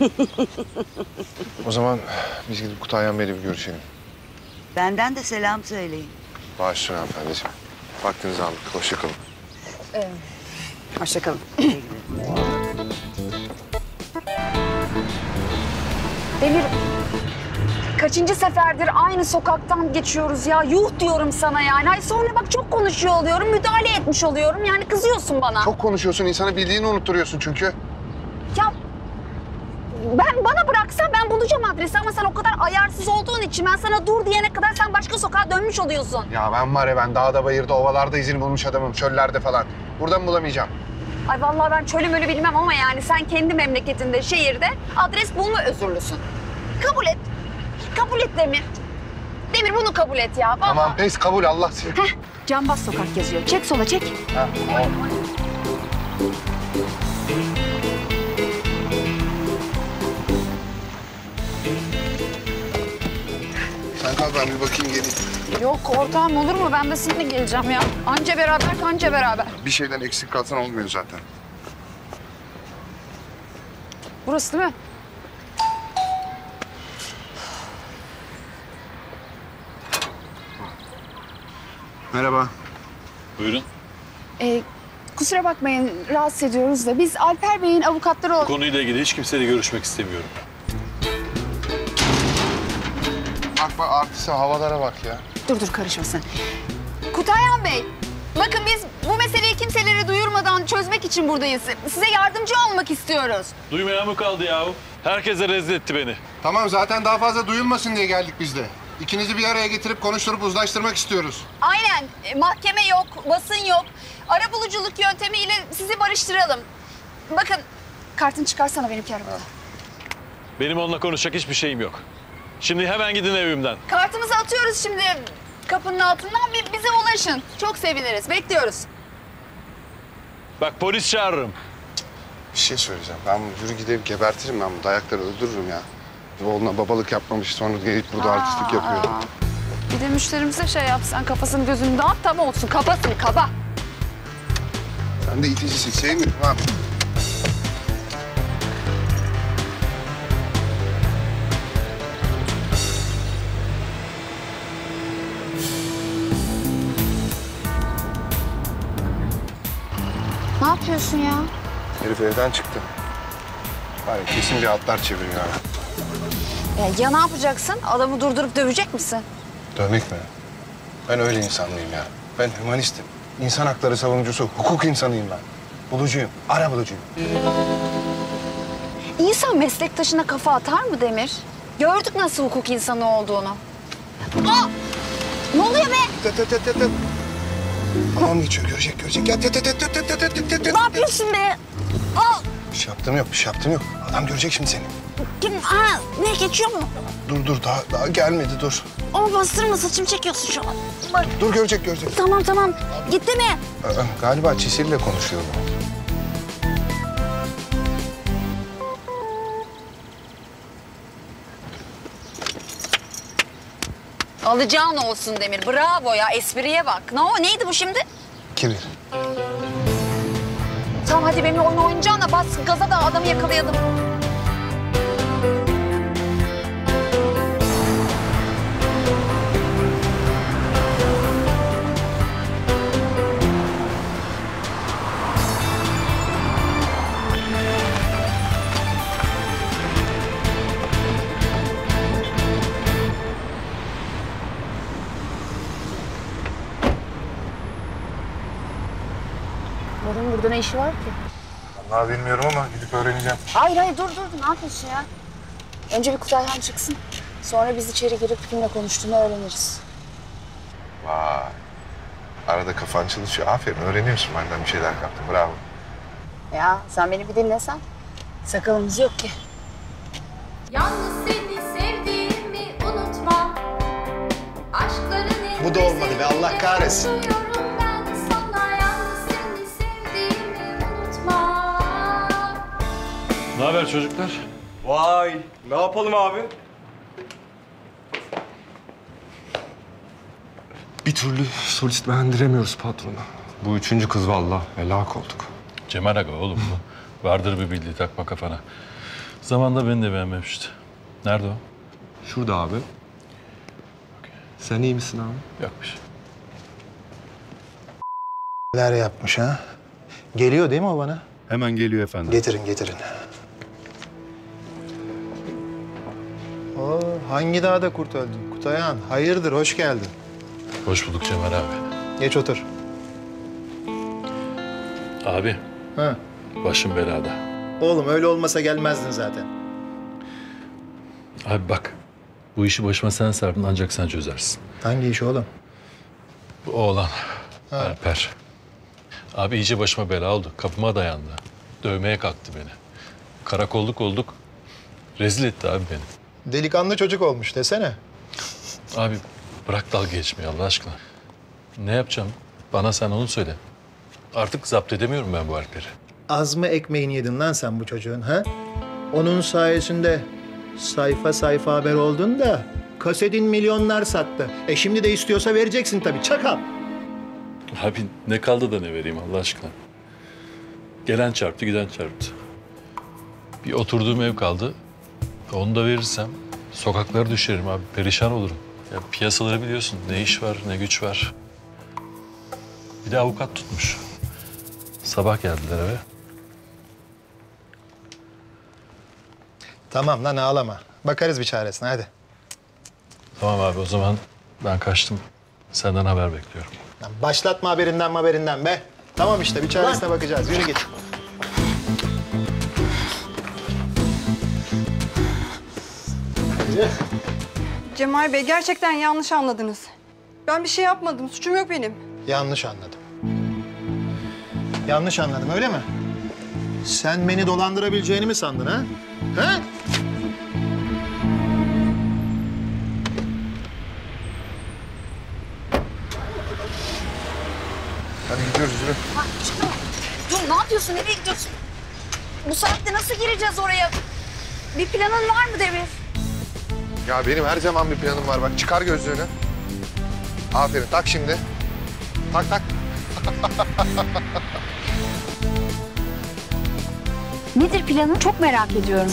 O zaman biz gidip Kutayhan Bey'le bir görüşelim. Benden de selam söyleyin. Bağışlayın hanımefendiciğim. Vaktinizi aldık. Hoşça kalın. Hoşça kalın. Demir, kaçıncı seferdir aynı sokaktan geçiyoruz ya. Yuh diyorum sana yani. Ay sonra bak çok konuşuyor oluyorum, müdahale etmiş oluyorum. Yani kızıyorsun bana. Çok konuşuyorsun. İnsana bildiğini unutturuyorsun çünkü. Ya bana bıraksan ben bulacağım adresi ama sen o kadar ayarsız olduğun için ben sana dur diyene kadar sen başka sokağa dönmüş oluyorsun. Ya ben dağda, bayırda, ovalarda izini bulmuş adamım. Çöllerde falan. Buradan bulamayacağım. Ay vallahi ben çölüm ölü bilmem ama yani sen kendi memleketinde, şehirde adres bulma özürlüsün. Kabul et. Kabul et Demir. Demir bunu kabul et ya. Vallahi. Tamam pes kabul Allah seni. Heh, Cambaz sokak yazıyor. Çek sola çek. Ha, Sen kal ben bir bakayım geleyim. Yok ortağım olur mu? Ben de seninle geleceğim ya. Anca beraber kanca beraber. Bir şeyden eksik kalsan olmuyor zaten. Burası değil mi? Merhaba. Buyurun. Kusura bakmayın rahatsız ediyoruz da biz Alper Bey'in avukatları Bu konuyla ilgili hiç kimseyle görüşmek istemiyorum. Bak artiste havalara bak ya. Dur karışma sen. Kutayhan Bey, bakın biz bu meseleyi kimselere duyurmadan çözmek için buradayız. Size yardımcı olmak istiyoruz. Duymayan mı kaldı yahu? Herkese rezil etti beni. Tamam zaten daha fazla duyulmasın diye geldik biz de. İkinizi bir araya getirip konuşturup uzlaştırmak istiyoruz. Aynen. Mahkeme yok, basın yok. Arabuluculuk yöntemiyle sizi barıştıralım. Bakın, kartını çıkarsana benimki arabada. Benim onunla konuşacak hiçbir şeyim yok. Şimdi hemen gidin evimden. Kartımızı atıyoruz şimdi kapının altından. Bize ulaşın. Çok seviniriz. Bekliyoruz. Bak polis çağırırım. Bir şey söyleyeceğim. Ben yürü gidip gebertirim ben bu dayakları öldürürüm ya. Oğluna babalık yapmamış sonra gelip burada artistlik yapıyor. Bir de müşterimize şey yapsan kafasını gözünü dağıt tam olsun. Kafasını kaba. Sen de iticisin. Sevmiyorum abi. Ne yapıyorsun ya? Herif evden çıktı. Var ya kesin bir atlar çeviriyor abi. Ya ne yapacaksın? Adamı durdurup dövecek misin? Dövmek mi? Ben öyle insanlıyım ya. Ben hümanistim. İnsan hakları savunucusu, hukuk insanıyım ben. Bulucuyum, ara bulucuyum. İnsan meslektaşına kafa atar mı Demir? Gördük nasıl hukuk insanı olduğunu. Aa! Ne oluyor be? Tamam geçiyor, görecek. Ya Ne yapıyorsun be? Aa! Bir şey yaptım yok. Adam görecek şimdi seni. Kim? Ha, ne geçiyor mu? Dur, daha gelmedi, dur. Ama bastırma, saçımı çekiyorsun şu an. Bak. Dur, görecek. Tamam. Gitti mi? Galiba Çisil'le konuşuyor bu. Alacağın olsun Demir. Bravo ya, espriye bak. Neydi bu şimdi? Kibir. Tamam hadi benimle oyun oynayacağına bas gaza da adamı yakalayalım. Bora'nın burada ne işi var ki? Vallahi bilmiyorum ama gidip öğreneceğim. Hayır dur. Ne yapıyorsun ya? Önce bir Kutayhan çıksın. Sonra biz içeri girip kimle konuştuğunu öğreniriz. Vay. Arada kafan çalışıyor. Aferin, öğreniyorsun benden bir şeyler kaptın. Bravo. Ya sen beni bir dinlesen. Sakalımız yok ki. Yalnız seni sevdiğimi unutma. Aşkların Bu da olmadı be, Allah kahretsin. ben sana yalnız seni sevdiğimi unutma. Ne haber çocuklar? Vay, ne yapalım abi? Bir türlü solist beğendiremiyoruz patrona. Bu üçüncü kız vallahi helak olduk. Cemal Aga oğlum bu. Vardır bir bildiği, takma kafana. Zamanında beni de beğenmemişti. Nerede o? Şurada abi. Sen iyi misin abi? Yok bir şey. Neler yapmış ha? Geliyor değil mi o bana? Hemen geliyor efendim. Getirin. Oo, hangi dağda kurt öldün? Kutayhan, hayırdır, hoş geldin. Hoş bulduk Cemal abi. Geç otur. Abi. Ha. Başım belada. Oğlum öyle olmasa gelmezdin zaten. Abi bak. Bu işi başıma sen sardın ancak sen çözersin. Hangi iş oğlum? Bu oğlan. Alper. Abi iyice başıma bela oldu. Kapıma dayandı. Dövmeye kalktı beni. Karakolluk olduk. Rezil etti abi beni. Delikanlı çocuk olmuş desene. Abi bırak dalga geçmeyi Allah aşkına. Ne yapacağım? Bana sen onu söyle. Artık zapt edemiyorum ben bu Alper'i. Az mı ekmeğini yedin lan sen bu çocuğun ha? Onun sayesinde sayfa sayfa haber oldun da kasetin milyonlar sattı. Şimdi de istiyorsa vereceksin tabii, çakal. Abi ne kaldı da ne vereyim Allah aşkına? Gelen çarptı, giden çarptı. Bir oturduğum ev kaldı. Onu da verirsem sokaklara düşerim abi. Perişan olurum. Ya piyasaları biliyorsun. Ne iş var, ne güç var. Bir de avukat tutmuş. Sabah geldiler eve. Tamam lan, ağlama. Bakarız bir çaresine, hadi. Tamam abi o zaman ben kaçtım. Senden haber bekliyorum. Lan başlatma haberinden be. Tamam işte, bir çaresine bakacağız. Yürü git. Cemal Bey, gerçekten yanlış anladınız. Ben bir şey yapmadım, suçum yok benim. Yanlış anladım. Yanlış anladım, öyle mi? Sen beni dolandırabileceğini mi sandın ha? Ha? Hadi gidiyoruz, yürü. Dur, ne yapıyorsun? Nereye gidiyorsun? Bu saatte nasıl gireceğiz oraya? Bir planın var mı Demir? Ya benim her zaman bir planım var. Bak çıkar gözlüğünü. Aferin, tak şimdi. Tak. Nedir planın? Çok merak ediyorum.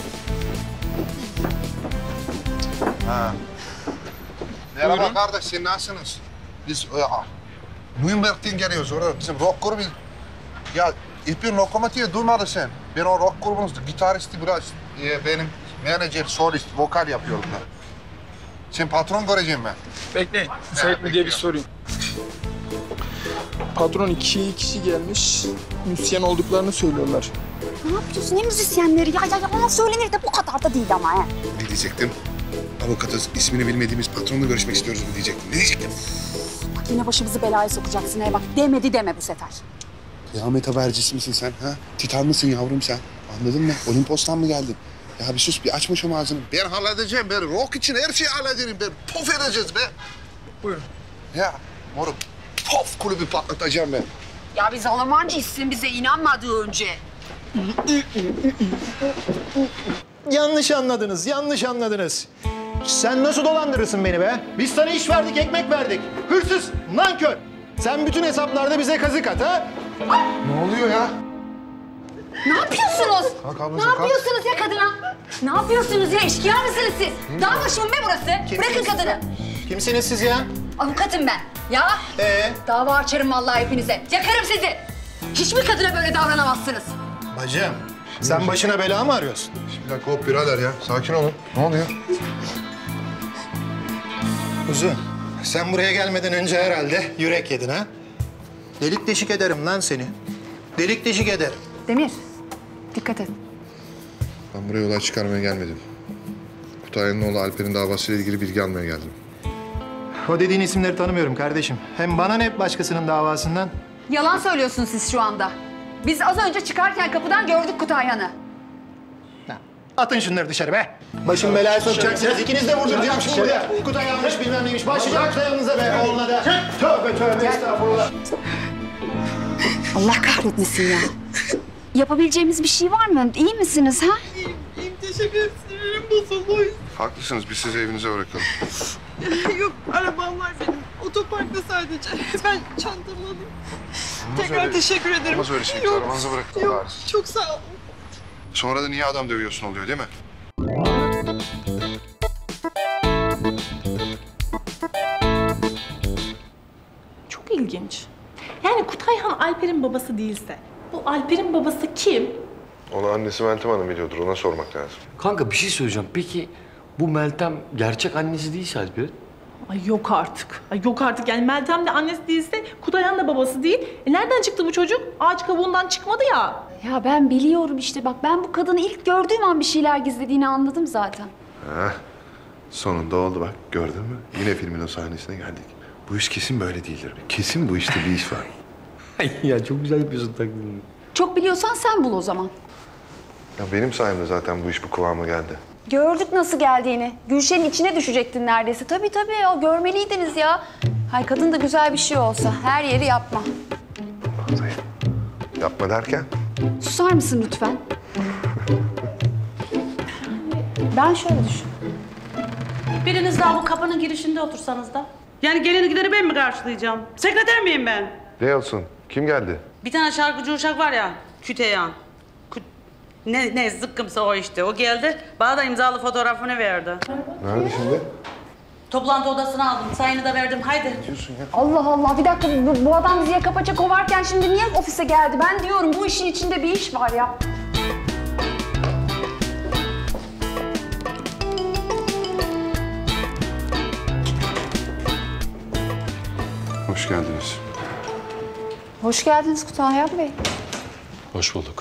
Ha. Merhaba kardeş, nasılsınız? Biz Nürnberg'den geliyoruz orada. Bizim rock grubu. Ya İpin Lokomotiv'i duymadın sen. Ben o rock grubunun gitaristi biraz benim menajer, solist, vokal yapıyorum da. Sen patron göreceğim ben. Bekleyin. Müsait mi diye bir sorayım. Patron iki kişi gelmiş. Müzisyen olduklarını söylüyorlar. Ne yapıyorsun? Ne müzisyenleri? Ya yalan söylenir de bu kadar da değil ama he. Ne diyecektim? Avukatız, ismini bilmediğimiz patronla görüşmek istiyoruz mu diyecektim. Ne diyecektim? Bak yine başımızı belaya sokacaksın he. Bak demedi deme bu sefer. Kıyamet habercisi misin sen ha? Titan mısın yavrum sen? Anladın mı? Olimpos'tan mı geldin? Ya bir sus, bir açma şu ağzını. Ben halledeceğim. Ben rock için her şeyi hallederim. Ben pof edeceğiz be. Buyurun. Ya moruk, pof kulübü patlatacağım ben. Ya biz Almancıyız, sen bize inanmadı önce. Yanlış anladınız. Sen nasıl dolandırırsın beni be? Biz sana iş verdik, ekmek verdik. Hırsız, nankör. Sen bütün hesaplarda bize kazık at ha? Ne oluyor ya? Ne yapıyorsunuz? Kalk ablacığım, Ne kalk. yapıyorsunuz ya kadına? Ne yapıyorsunuz ya? Eşkıya mısınız siz? Dağ başı mı be burası? Bırakın kadını. Kimsiniz siz ya? Avukatım ben. Ya? Dava açarım vallahi hepinize. Yakarım sizi. Hiç mi kadına böyle davranamazsınız? Bacım, sen başına bela mı arıyorsun? Bir dakika hop birader ya. Sakin olun. Ne oluyor? Kuzu, sen buraya gelmeden önce herhalde yürek yedin ha? Delik deşik ederim lan seni. Delik deşik ederim. Demir, dikkat et. Ben buraya olay çıkarmaya gelmedim. Kutay'ın oğlu Alper'in davasıyla ilgili bilgi almaya geldim. O dediğin isimleri tanımıyorum kardeşim. Hem bana ne başkasının davasından? Yalan söylüyorsunuz siz şu anda. Biz az önce çıkarken kapıdan gördük Kutayhan'ı. Atın şunları dışarı be. Başım belaya sokacaksınız. İkiniz de vurduracağım şimdi buraya. Kutay yanlış bilmem neymiş. Başlayacak da yanınıza be oğluna da. Tövbe tövbe estağfurullah. Allah kahretmesin ya. Yapabileceğimiz bir şey var mı? İyi misiniz ha? İyiyim, teşekkür ederim. Sinirim bozuldu. Haklısınız. Biz sizi evinize bırakalım. Yok, arabam var benim. Otoparkta sadece. Ben çantamı alayım. Tekrar teşekkür ederim. Olmaz öyle şey. Yok, Arabanıza bırakalım. yok, çok sağ olun. Sonra da niye adam dövüyorsun oluyor değil mi? Çok ilginç. Yani Kutayhan Alper'in babası değilse, bu Alper'in babası kim? Onu annesi Meltem Hanım biliyordur. Ona sormak lazım. Kanka bir şey söyleyeceğim. Peki bu Meltem gerçek annesi değilse Alper'in? Ay yok artık. Ay yok artık. Yani Meltem de annesi değilse Kutayhan da babası değil. Nereden çıktı bu çocuk? Ağaç kabuğundan çıkmadı ya. Ya ben biliyorum işte bak ben bu kadını ilk gördüğüm an bir şeyler gizlediğini anladım zaten. Heh. Sonunda oldu bak. Gördün mü? Yine filmin o sahnesine geldik. Bu iş kesin böyle değildir. Kesin bu işte bir iş var. Ay ya çok güzel yapıyorsun taklidini. Çok biliyorsan sen bul o zaman. Ya benim sayemde zaten bu iş bu kıvama geldi. Gördük nasıl geldiğini. Gülşen'in içine düşecektin neredeyse. Tabii ya görmeliydiniz ya. Hay kadın da güzel bir şey olsa her yeri yapma. Yapma derken? Susar mısın lütfen? Ben şöyle düşün. Biriniz daha bu kapının girişinde otursanız da. Yani geleni gideni ben mi karşılayacağım? Sekreter miyim ben? Ne olsun? Kim geldi? Bir tane şarkıcı uşak var ya, Küteyan. Ne zıkkımsa o işte. O geldi, bana da imzalı fotoğrafını verdi. Nerede şimdi? Toplantı odasına aldım, sayını da verdim. Haydi. Allah Allah bir dakika bu adam bizi yaka paça kovarken şimdi niye ofise geldi? Ben diyorum bu işin içinde bir iş var ya. Hoş geldiniz. Hoş geldiniz Kutayhan Bey. Hoş bulduk.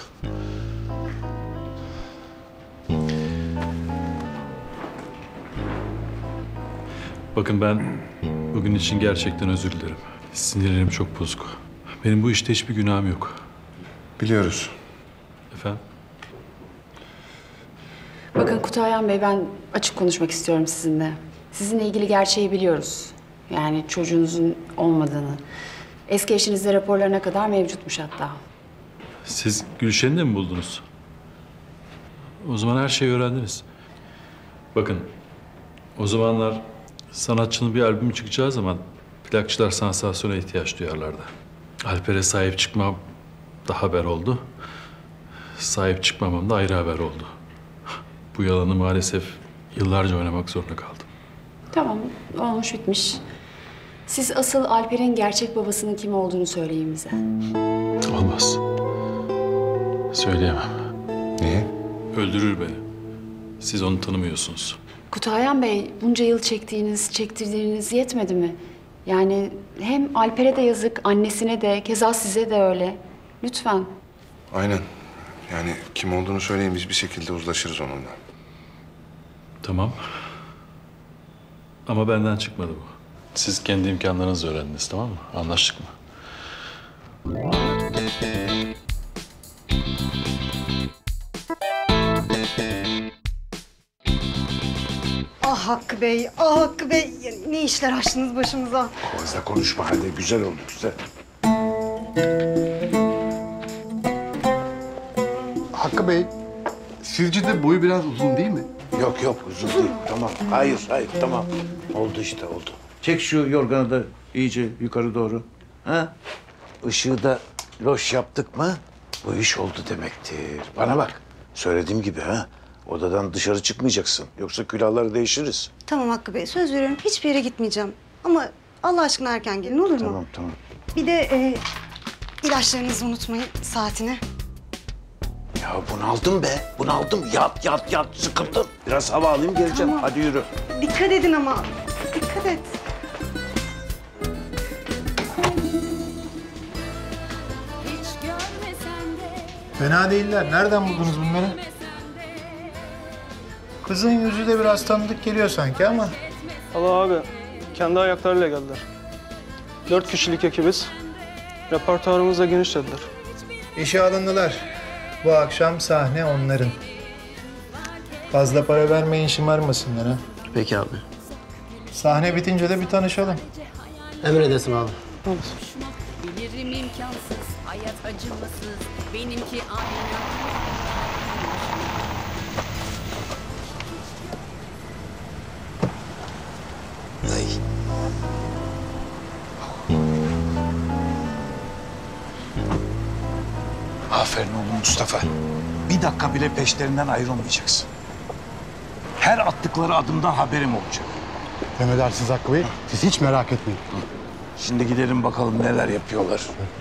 Bakın ben bugün için gerçekten özür dilerim. Sinirlerim çok bozuk. Benim bu işte hiçbir günahım yok. Biliyoruz. Efendim? Bakın Kutayhan Bey ben açık konuşmak istiyorum sizinle. Sizinle ilgili gerçeği biliyoruz. Yani çocuğunuzun olmadığını. Eski eşinizde raporlarına kadar mevcutmuş hatta. Siz Gülşen'i de mi buldunuz? O zaman her şeyi öğrendiniz. Bakın, o zamanlar sanatçının bir albümü çıkacağı zaman plakçılar sansasyona ihtiyaç duyarlardı. Alper'e sahip çıkmam da haber oldu. Sahip çıkmamam da ayrı haber oldu. Bu yalanı maalesef yıllarca oynamak zorunda kaldım. Tamam, olmuş bitmiş. Siz asıl Alper'in gerçek babasının kim olduğunu söyleyin bize. Olmaz. Söyleyemem. Niye? Öldürür beni. Siz onu tanımıyorsunuz. Kutayhan Bey, bunca yıl çektirdiğiniz yetmedi mi? Yani hem Alper'e de yazık, annesine de, keza size de öyle. Lütfen. Aynen. Yani kim olduğunu söyleyin biz bir şekilde uzlaşırız onunla. Tamam. Ama benden çıkmadı bu. Siz kendi imkanlarınızla öğrendiniz, tamam mı? Anlaştık mı? Ah Hakkı Bey, ah Hakkı Bey. Ya ne işler açtınız başımıza. Fazla konuşma hadi. Güzel oldu, güzel. Hakkı Bey, sizce de boyu biraz uzun değil mi? Yok uzun değil. Tamam. Hayır tamam. Oldu işte oldu. Çek şu yorganı da iyice yukarı doğru. Ha? Işığı da loş yaptık mı bu iş oldu demektir. Bana bak. Söylediğim gibi ha. Odadan dışarı çıkmayacaksın. Yoksa külahları değişiriz. Tamam Hakkı Bey, söz veriyorum hiçbir yere gitmeyeceğim. Ama Allah aşkına erken gelin olur mu? Tamam. Bir de ilaçlarınızı unutmayın, saatini. Ya bunaldım be. Bunaldım. Yat. Sıkıldım. Biraz hava alayım geleceğim. Tamam. Hadi yürü. Dikkat edin ama, dikkat et. Hiç görmesen Fena değiller. Nereden buldunuz bunları? Kızın yüzü de biraz tanıdık geliyor sanki ama. Allah abi, kendi ayaklarıyla geldiler. 4 kişilik ekibiz. Repertuarımız da geniş dediler. İşe alındılar. Bu akşam sahne onların. Fazla para vermeyin, şımarmasınlar ha. Peki abi. Sahne bitince de bir tanışalım. Emredesin abi. Bilirim imkansız, hayat acımasız, benimki aynen. Ay. Aferin oğlum Mustafa. Bir dakika bile peşlerinden ayrılmayacaksın. Her attıkları adımdan haberim olacak. Emredersiniz Hakkı Bey. Siz hiç merak etmeyin. Şimdi gidelim bakalım neler yapıyorlar.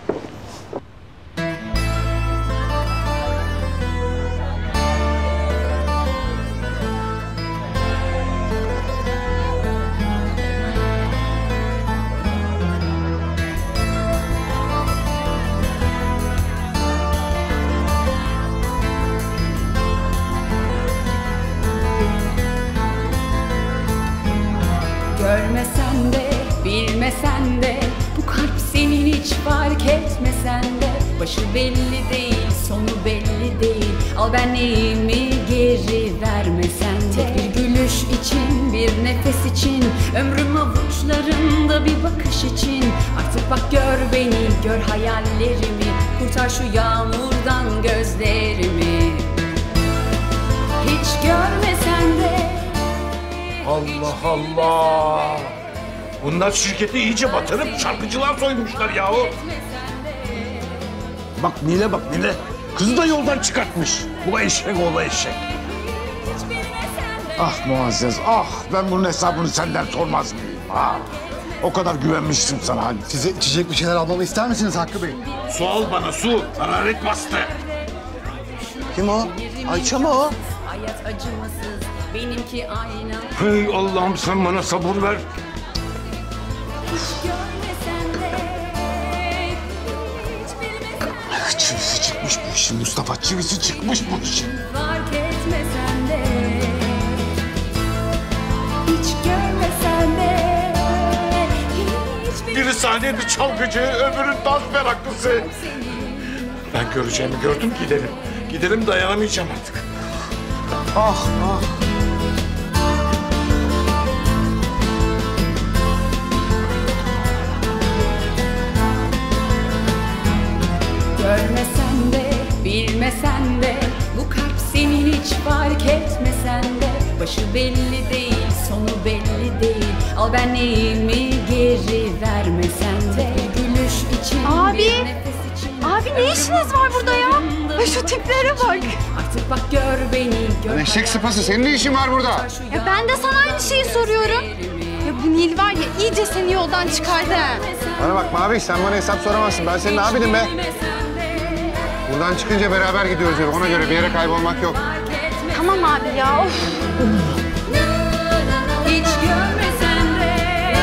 Görmesen de, bilmesen de, bu kalp senin hiç fark etmesen de, başı belli değil, sonu belli değil. Al benliğimi geri vermesen de, tek bir gülüş için, bir nefes için, ömrüm avuçlarında bir bakış için. Artık bak gör beni, gör hayallerimi, kurtar şu yağmurdan gözlerimi. Hiç görmesen de. Allah Allah! Bunlar şirketi iyice batırıp şarkıcılar soymuşlar yahu. Bak Nil'e bak Nil'e. Kızı da yoldan çıkartmış. Bu eşek oğlu eşek. Ah Muazzez, ah! Ben bunun hesabını senden sormaz mıyım? Ah! O kadar güvenmiştim sana hani. Size içecek bir şeyler almamı ister misiniz Hakkı Bey? Su al bana su. Hararet bastı. Kim o? Ayça mı o? Hayat acımasız, benimki ayna. Hey Allah'ım sen bana sabır ver. Çivisi çıkmış bu işin Mustafa. Çivisi çıkmış bu işin. Fark etmesen de, hiç görmesen de, Biri sahnede çalgıcı, öbürü dans meraklısı. Ben göreceğimi gördüm, gidelim. Gidelim, dayanamayacağım artık. Ah ah. görmesen de, bilmesen de, bu kalp senin hiç fark etmesen de, başı belli değil, sonu belli değil. Al benliğimi geri vermesen de, bir gülüş için, Abi! bir nefes için. Abi ne işiniz var burada ya? Ay şu tiplere bak. Artık bak gör beni, gör. Eşek sıpası, senin ne işin var burada? Ya ben de sana aynı şeyi soruyorum. Ya bu Nil var ya iyice seni yoldan çıkardı ha. Bana bak Mavi, sen bana hesap soramazsın. Ben senin abinim be. Buradan çıkınca beraber gidiyoruz yürü. Ona göre bir yere kaybolmak yok. Tamam abi ya of. Hiç görmesen de.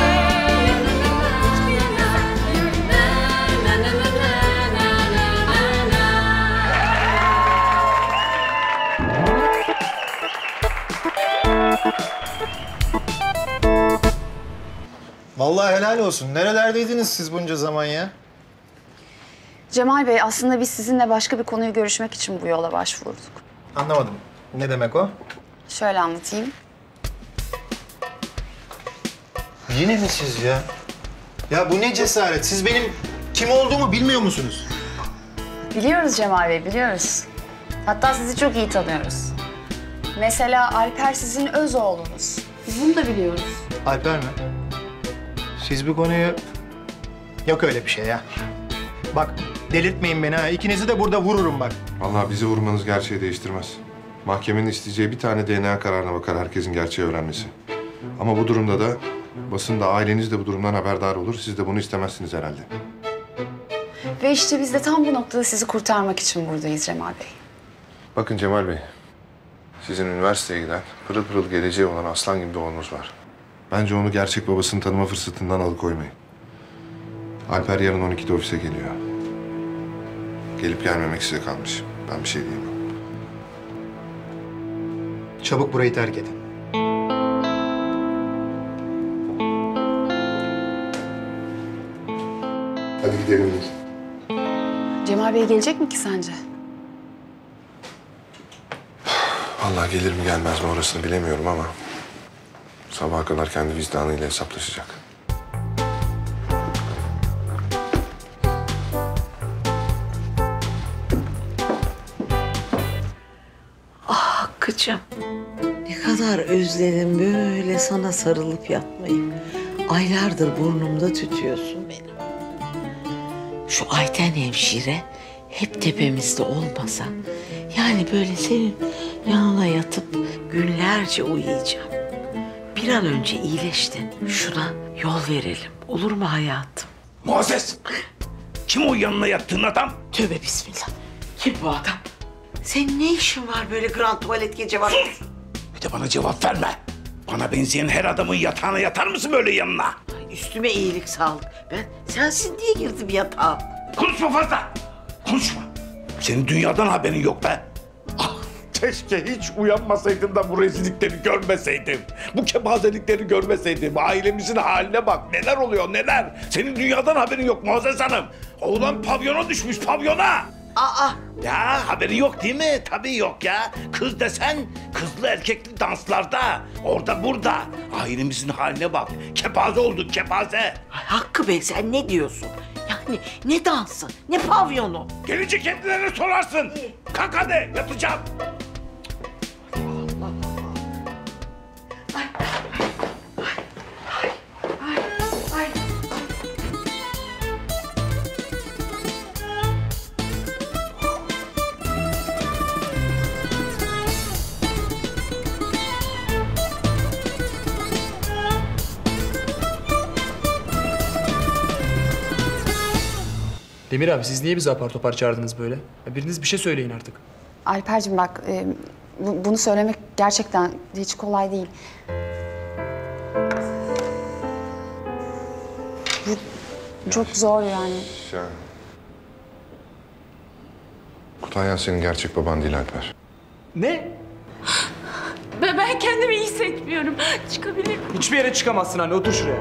Vallahi helal olsun. Nerelerdeydiniz siz bunca zaman ya? Cemal Bey, aslında biz sizinle başka bir konuyu görüşmek için bu yola başvurduk. Anlamadım. Ne demek o? Şöyle anlatayım. Yine mi siz ya? Ya bu ne cesaret? Siz benim kim olduğumu bilmiyor musunuz? Biliyoruz Cemal Bey, biliyoruz. Hatta sizi çok iyi tanıyoruz. Mesela Alper sizin öz oğlunuz. Biz bunu da biliyoruz. Alper mi? Siz bu konuyu... Yok öyle bir şey ya. Bak delirtmeyin beni ha. İkinizi de burada vururum bak. Vallahi bizi vurmanız gerçeği değiştirmez. Mahkemenin isteyeceği bir tane DNA kararına bakar herkesin gerçeği öğrenmesi. Ama bu durumda da basın da aileniz de bu durumdan haberdar olur. Siz de bunu istemezsiniz herhalde. Ve işte biz de tam bu noktada sizi kurtarmak için buradayız Cemal Bey. Bakın Cemal Bey, sizin üniversiteye giden, pırıl pırıl geleceği olan aslan gibi bir oğlunuz var. Bence onu gerçek babasını tanıma fırsatından alıkoymayın. Alper yarın 12'de ofise geliyor. Gelip gelmemek size kalmış. Ben bir şey diyemem. Çabuk burayı terk edin. Hadi gidelim biz. Cemal Bey gelecek mi ki sence? Vallahi gelir mi gelmez mi orasını bilemiyorum ama... sabaha kadar kendi vicdanıyla hesaplaşacak. Ah Hakkı'cığım. Ne kadar özledim böyle sana sarılıp yatmayı. Aylardır burnumda tütüyorsun benim. Şu Ayten hemşire hep tepemizde olmasa... yani böyle senin yanına yatıp günlerce uyuyacağım. Bir an önce iyileştin. Şuna yol verelim. Olur mu hayatım? Muazzez! Kim o yanına yattığın adam? Tövbe bismillah. Kim bu adam? Senin ne işin var böyle grand tuvalet gece vakti? Bir de bana cevap verme. Bana benzeyen her adamın yatağına yatar mısın böyle yanına? Ay, üstüme iyilik sağlık. Ben sensin diye girdim yatağa. Konuşma fazla! Konuşma! Senin dünyadan haberin yok be! Ah, keşke hiç uyanmasaydım da bu rezillikleri görmeseydim. Bu kepazelikleri görmeseydim. Ailemizin haline bak. Neler oluyor neler. Senin dünyadan haberin yok Muazzez Hanım. Oğlan pavyona düşmüş pavyona. Aa! Ya haberi yok değil mi? Tabii yok ya. Kız desen kızlı erkekli danslarda. Orada burada. Ailemizin haline bak. Kepaze olduk kepaze. Ay, Hakkı Bey sen ne diyorsun? Yani ne dansı, ne pavyonu? Gelince kendilerine sorarsın. Kalk hadi yatacağım. Demir abi siz niye bizi apar topar çağırdınız böyle? Ya biriniz bir şey söyleyin artık. Alper'cim bak bunu söylemek gerçekten hiç kolay değil. Bu çok zor yani. Kutayhan senin gerçek baban değil Alper. Ne? Ben kendimi iyi hissetmiyorum. Çıkabilir miyim? Hiçbir yere çıkamazsın anne otur şuraya.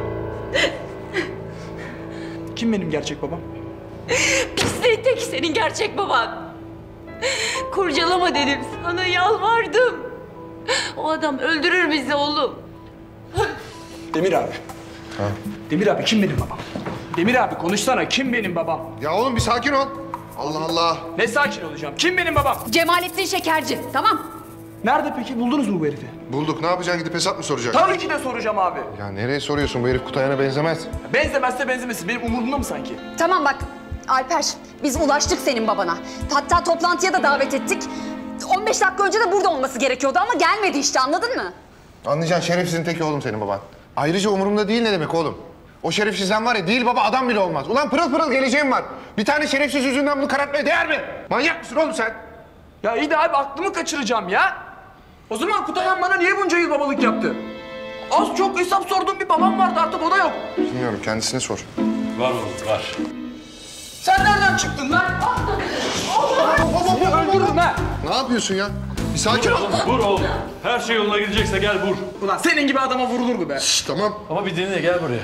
Kim benim gerçek babam? Pisliğin tek senin gerçek baban. Kurcalama dedim sana, yalvardım. O adam öldürür bizi oğlum. Demir abi. Ha? Demir abi kim benim babam? Demir abi konuşsana kim benim babam? Ya oğlum bir sakin ol. Allah Allah. Ne sakin olacağım? Kim benim babam? Cemalettin Şekerci, tamam. Nerede peki? Buldunuz mu bu herifi? Bulduk. Ne yapacaksın? Gidip hesap mı soracaksın? Tabii ki de soracağım abi. Ya nereye soruyorsun? Bu herif Kutayhan'a benzemez. Benzemezse benzemesin. Benim umurumda mı sanki? Tamam bak Alper, biz ulaştık senin babana. Hatta toplantıya da davet ettik. 15 dakika önce de burada olması gerekiyordu ama gelmedi işte, anladın mı? Anlayacaksın şerefsizin teki oğlum senin baban. Ayrıca umurumda değil ne demek oğlum? O şerefsizden var ya değil baba adam bile olmaz. Ulan pırıl pırıl geleceğim var. Bir tane şerefsiz yüzünden bunu karartmaya değer mi? Manyak mısın oğlum sen? Ya iyi de abi aklımı kaçıracağım ya. O zaman Kutayhan bana niye bunca yıl babalık yaptı? Az çok hesap sorduğum bir babam vardı, artık o da yok. Bilmiyorum, kendisine sor. Var oğlum var. Sen nereden çıktın lan? Seni öldürürüm ha. Ne yapıyorsun ya? Bir sakin ol. Vur oğlum. Her şey yoluna gidecekse gel vur. Ulan senin gibi adama vurulur mu be? Şşş, tamam. Ama bir dinle gel buraya.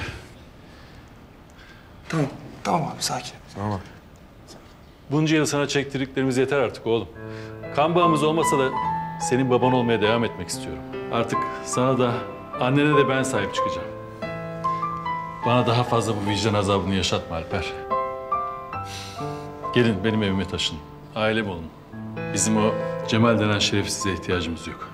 Tamam. Tamam abi sakin. Tamam. Bunca yıl sana çektirdiklerimiz yeter artık oğlum. Kan bağımız olmasa da senin baban olmaya devam etmek istiyorum. Artık sana da annene de ben sahip çıkacağım. Bana daha fazla bu vicdan azabını yaşatma Alper. Gelin benim evime taşın. Ailem olun. Bizim o Cemal denen şerefsize ihtiyacımız yok.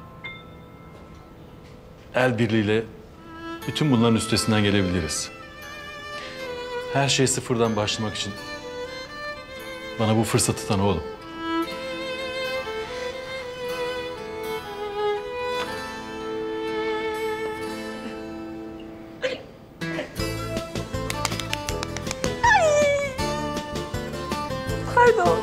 El birliğiyle bütün bunların üstesinden gelebiliriz. Her şey sıfırdan başlamak için bana bu fırsatı tanı oğlum. Pardon.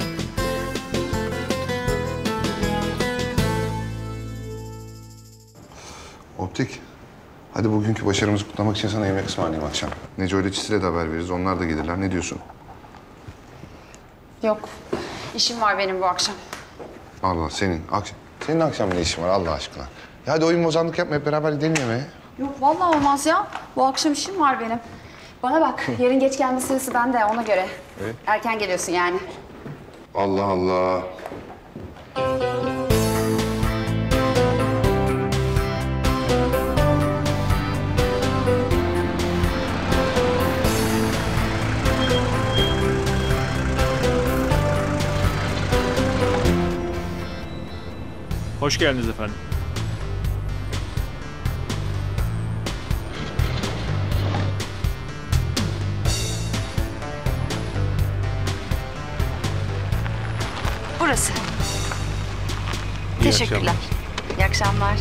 Optik. Hadi bugünkü başarımızı kutlamak için sana yemek ısmarlayayım akşam. Neco ile Çisil'e de haber veririz. Onlar da gelirler. Ne diyorsun? Yok. İşim var benim bu akşam. Allah senin akşam ne işin var Allah aşkına? Ya hadi oyun bozanlık yapma, hep beraber gidelim yemeğe. Yok vallahi olmaz ya. Bu akşam işim var benim. Bana bak, yarın geç gelme sırası bende ona göre. Evet. Erken geliyorsun yani. Allah Allah. Hoş geldiniz efendim. Burası. İyi Teşekkürler. akşamlar. İyi akşamlar.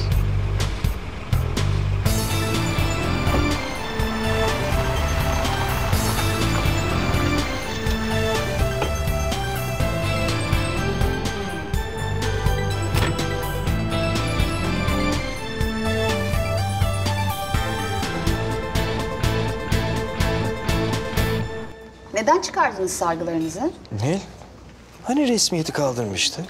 Neden çıkardınız sargılarınızı? Nil, hani resmiyeti kaldırmıştı?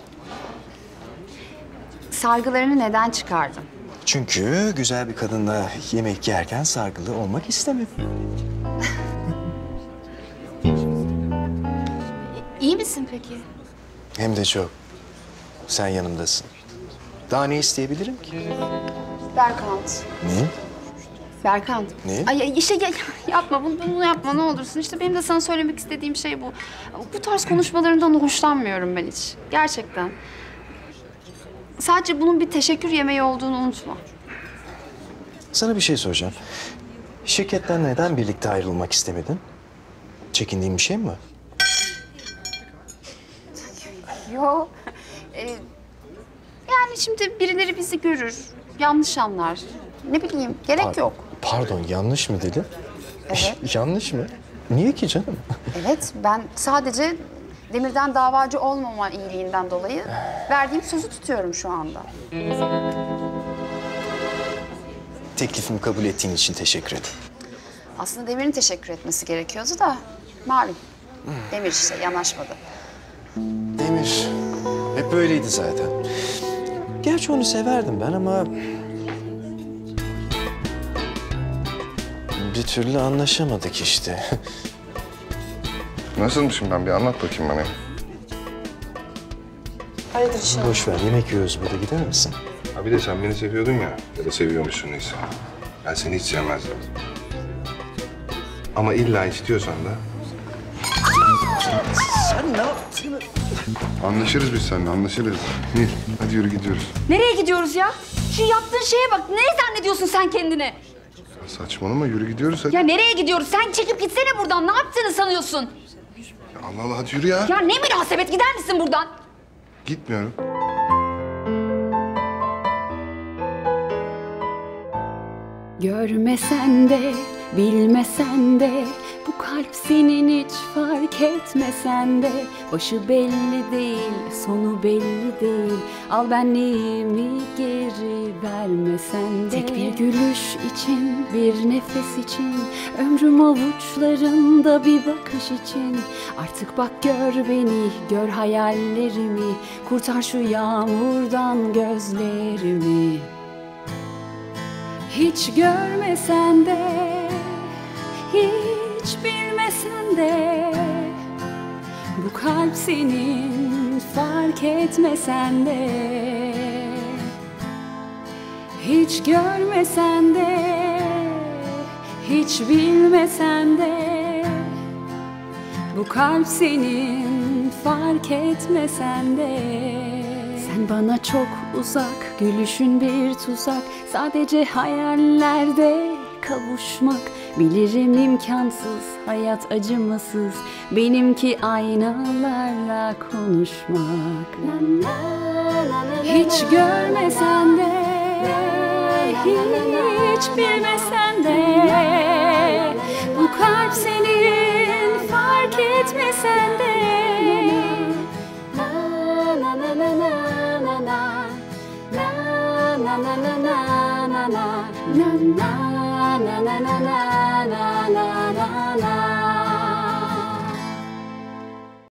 Sargılarını neden çıkardın? Çünkü güzel bir kadınla yemek yerken sargılı olmak istemedim. İyi misin peki? Hem de çok. Sen yanımdasın. Daha ne isteyebilirim ki? Berkant. Ne? Berkant. Ne? Ay işte yapma bunu yapma ne olursun. İşte benim de sana söylemek istediğim şey bu. Bu tarz konuşmalarından hoşlanmıyorum ben hiç. Gerçekten. Sadece bunun bir teşekkür yemeği olduğunu unutma. Sana bir şey soracağım. Şirketten neden birlikte ayrılmak istemedin? Çekindiğin bir şey mi var? Yo. Yani şimdi birileri bizi görür. Yanlış anlar. Ne bileyim gerek yok. Pardon, yanlış mı dedin? Evet. Yanlış mı? Niye ki canım? Evet ben sadece Demir'den davacı olmama iyiliğinden dolayı verdiğim sözü tutuyorum şu anda. Teklifimi kabul ettiğin için teşekkür ederim. Aslında Demir'in teşekkür etmesi gerekiyordu da malum. Demir işte yanaşmadı. Demir hep böyleydi zaten. Gerçi onu severdim ben ama... bir türlü anlaşamadık işte. Nasılmışım ben? Bir anlat bakayım bana. Hayırdır inşallah. Boş ver, yemek yiyoruz burada, gider misin? Ha bir de sen beni seviyordun ya. Ya da seviyormuşsun neyse. Ben seni hiç sevmezdim. Ama illa istiyorsan da... Sen ne yaptın? Anlaşırız biz seninle, anlaşırız. Nil, hadi yürü gidiyoruz. Nereye gidiyoruz ya? Şu yaptığın şeye bak. Ne zannediyorsun sen kendini? Saçmalama, yürü gidiyoruz hadi. Ya nereye gidiyoruz? Sen çekip gitsene buradan. Ne yaptığını sanıyorsun? Ya Allah Allah, hadi yürü ya. Ya ne münasebet, gider misin buradan? Gitmiyorum. Görmesen de, bilmesen de, bu kalp senin hiç fark etmesen de, başı belli değil, sonu belli değil, al benliğimi geri vermesen de. Tek bir gülüş için, bir nefes için, ömrüm avuçlarında bir bakış için. Artık bak gör beni, gör hayallerimi, kurtar şu yağmurdan gözlerimi. Hiç görmesen de, hiç bilmesen de, bu kalp senin fark etmesen de. Hiç görmesen de, hiç bilmesen de, bu kalp senin fark etmesen de. Sen bana çok uzak, gülüşün bir tuzak, sadece hayallerde kavuşmak. Bilirim imkansız, hayat acımasız, benimki aynalarla konuşmak. Hiç görmesen de, hiç bilmesen de, bu kalp senin fark etmesen de. Na na na na na na na na na na na na na.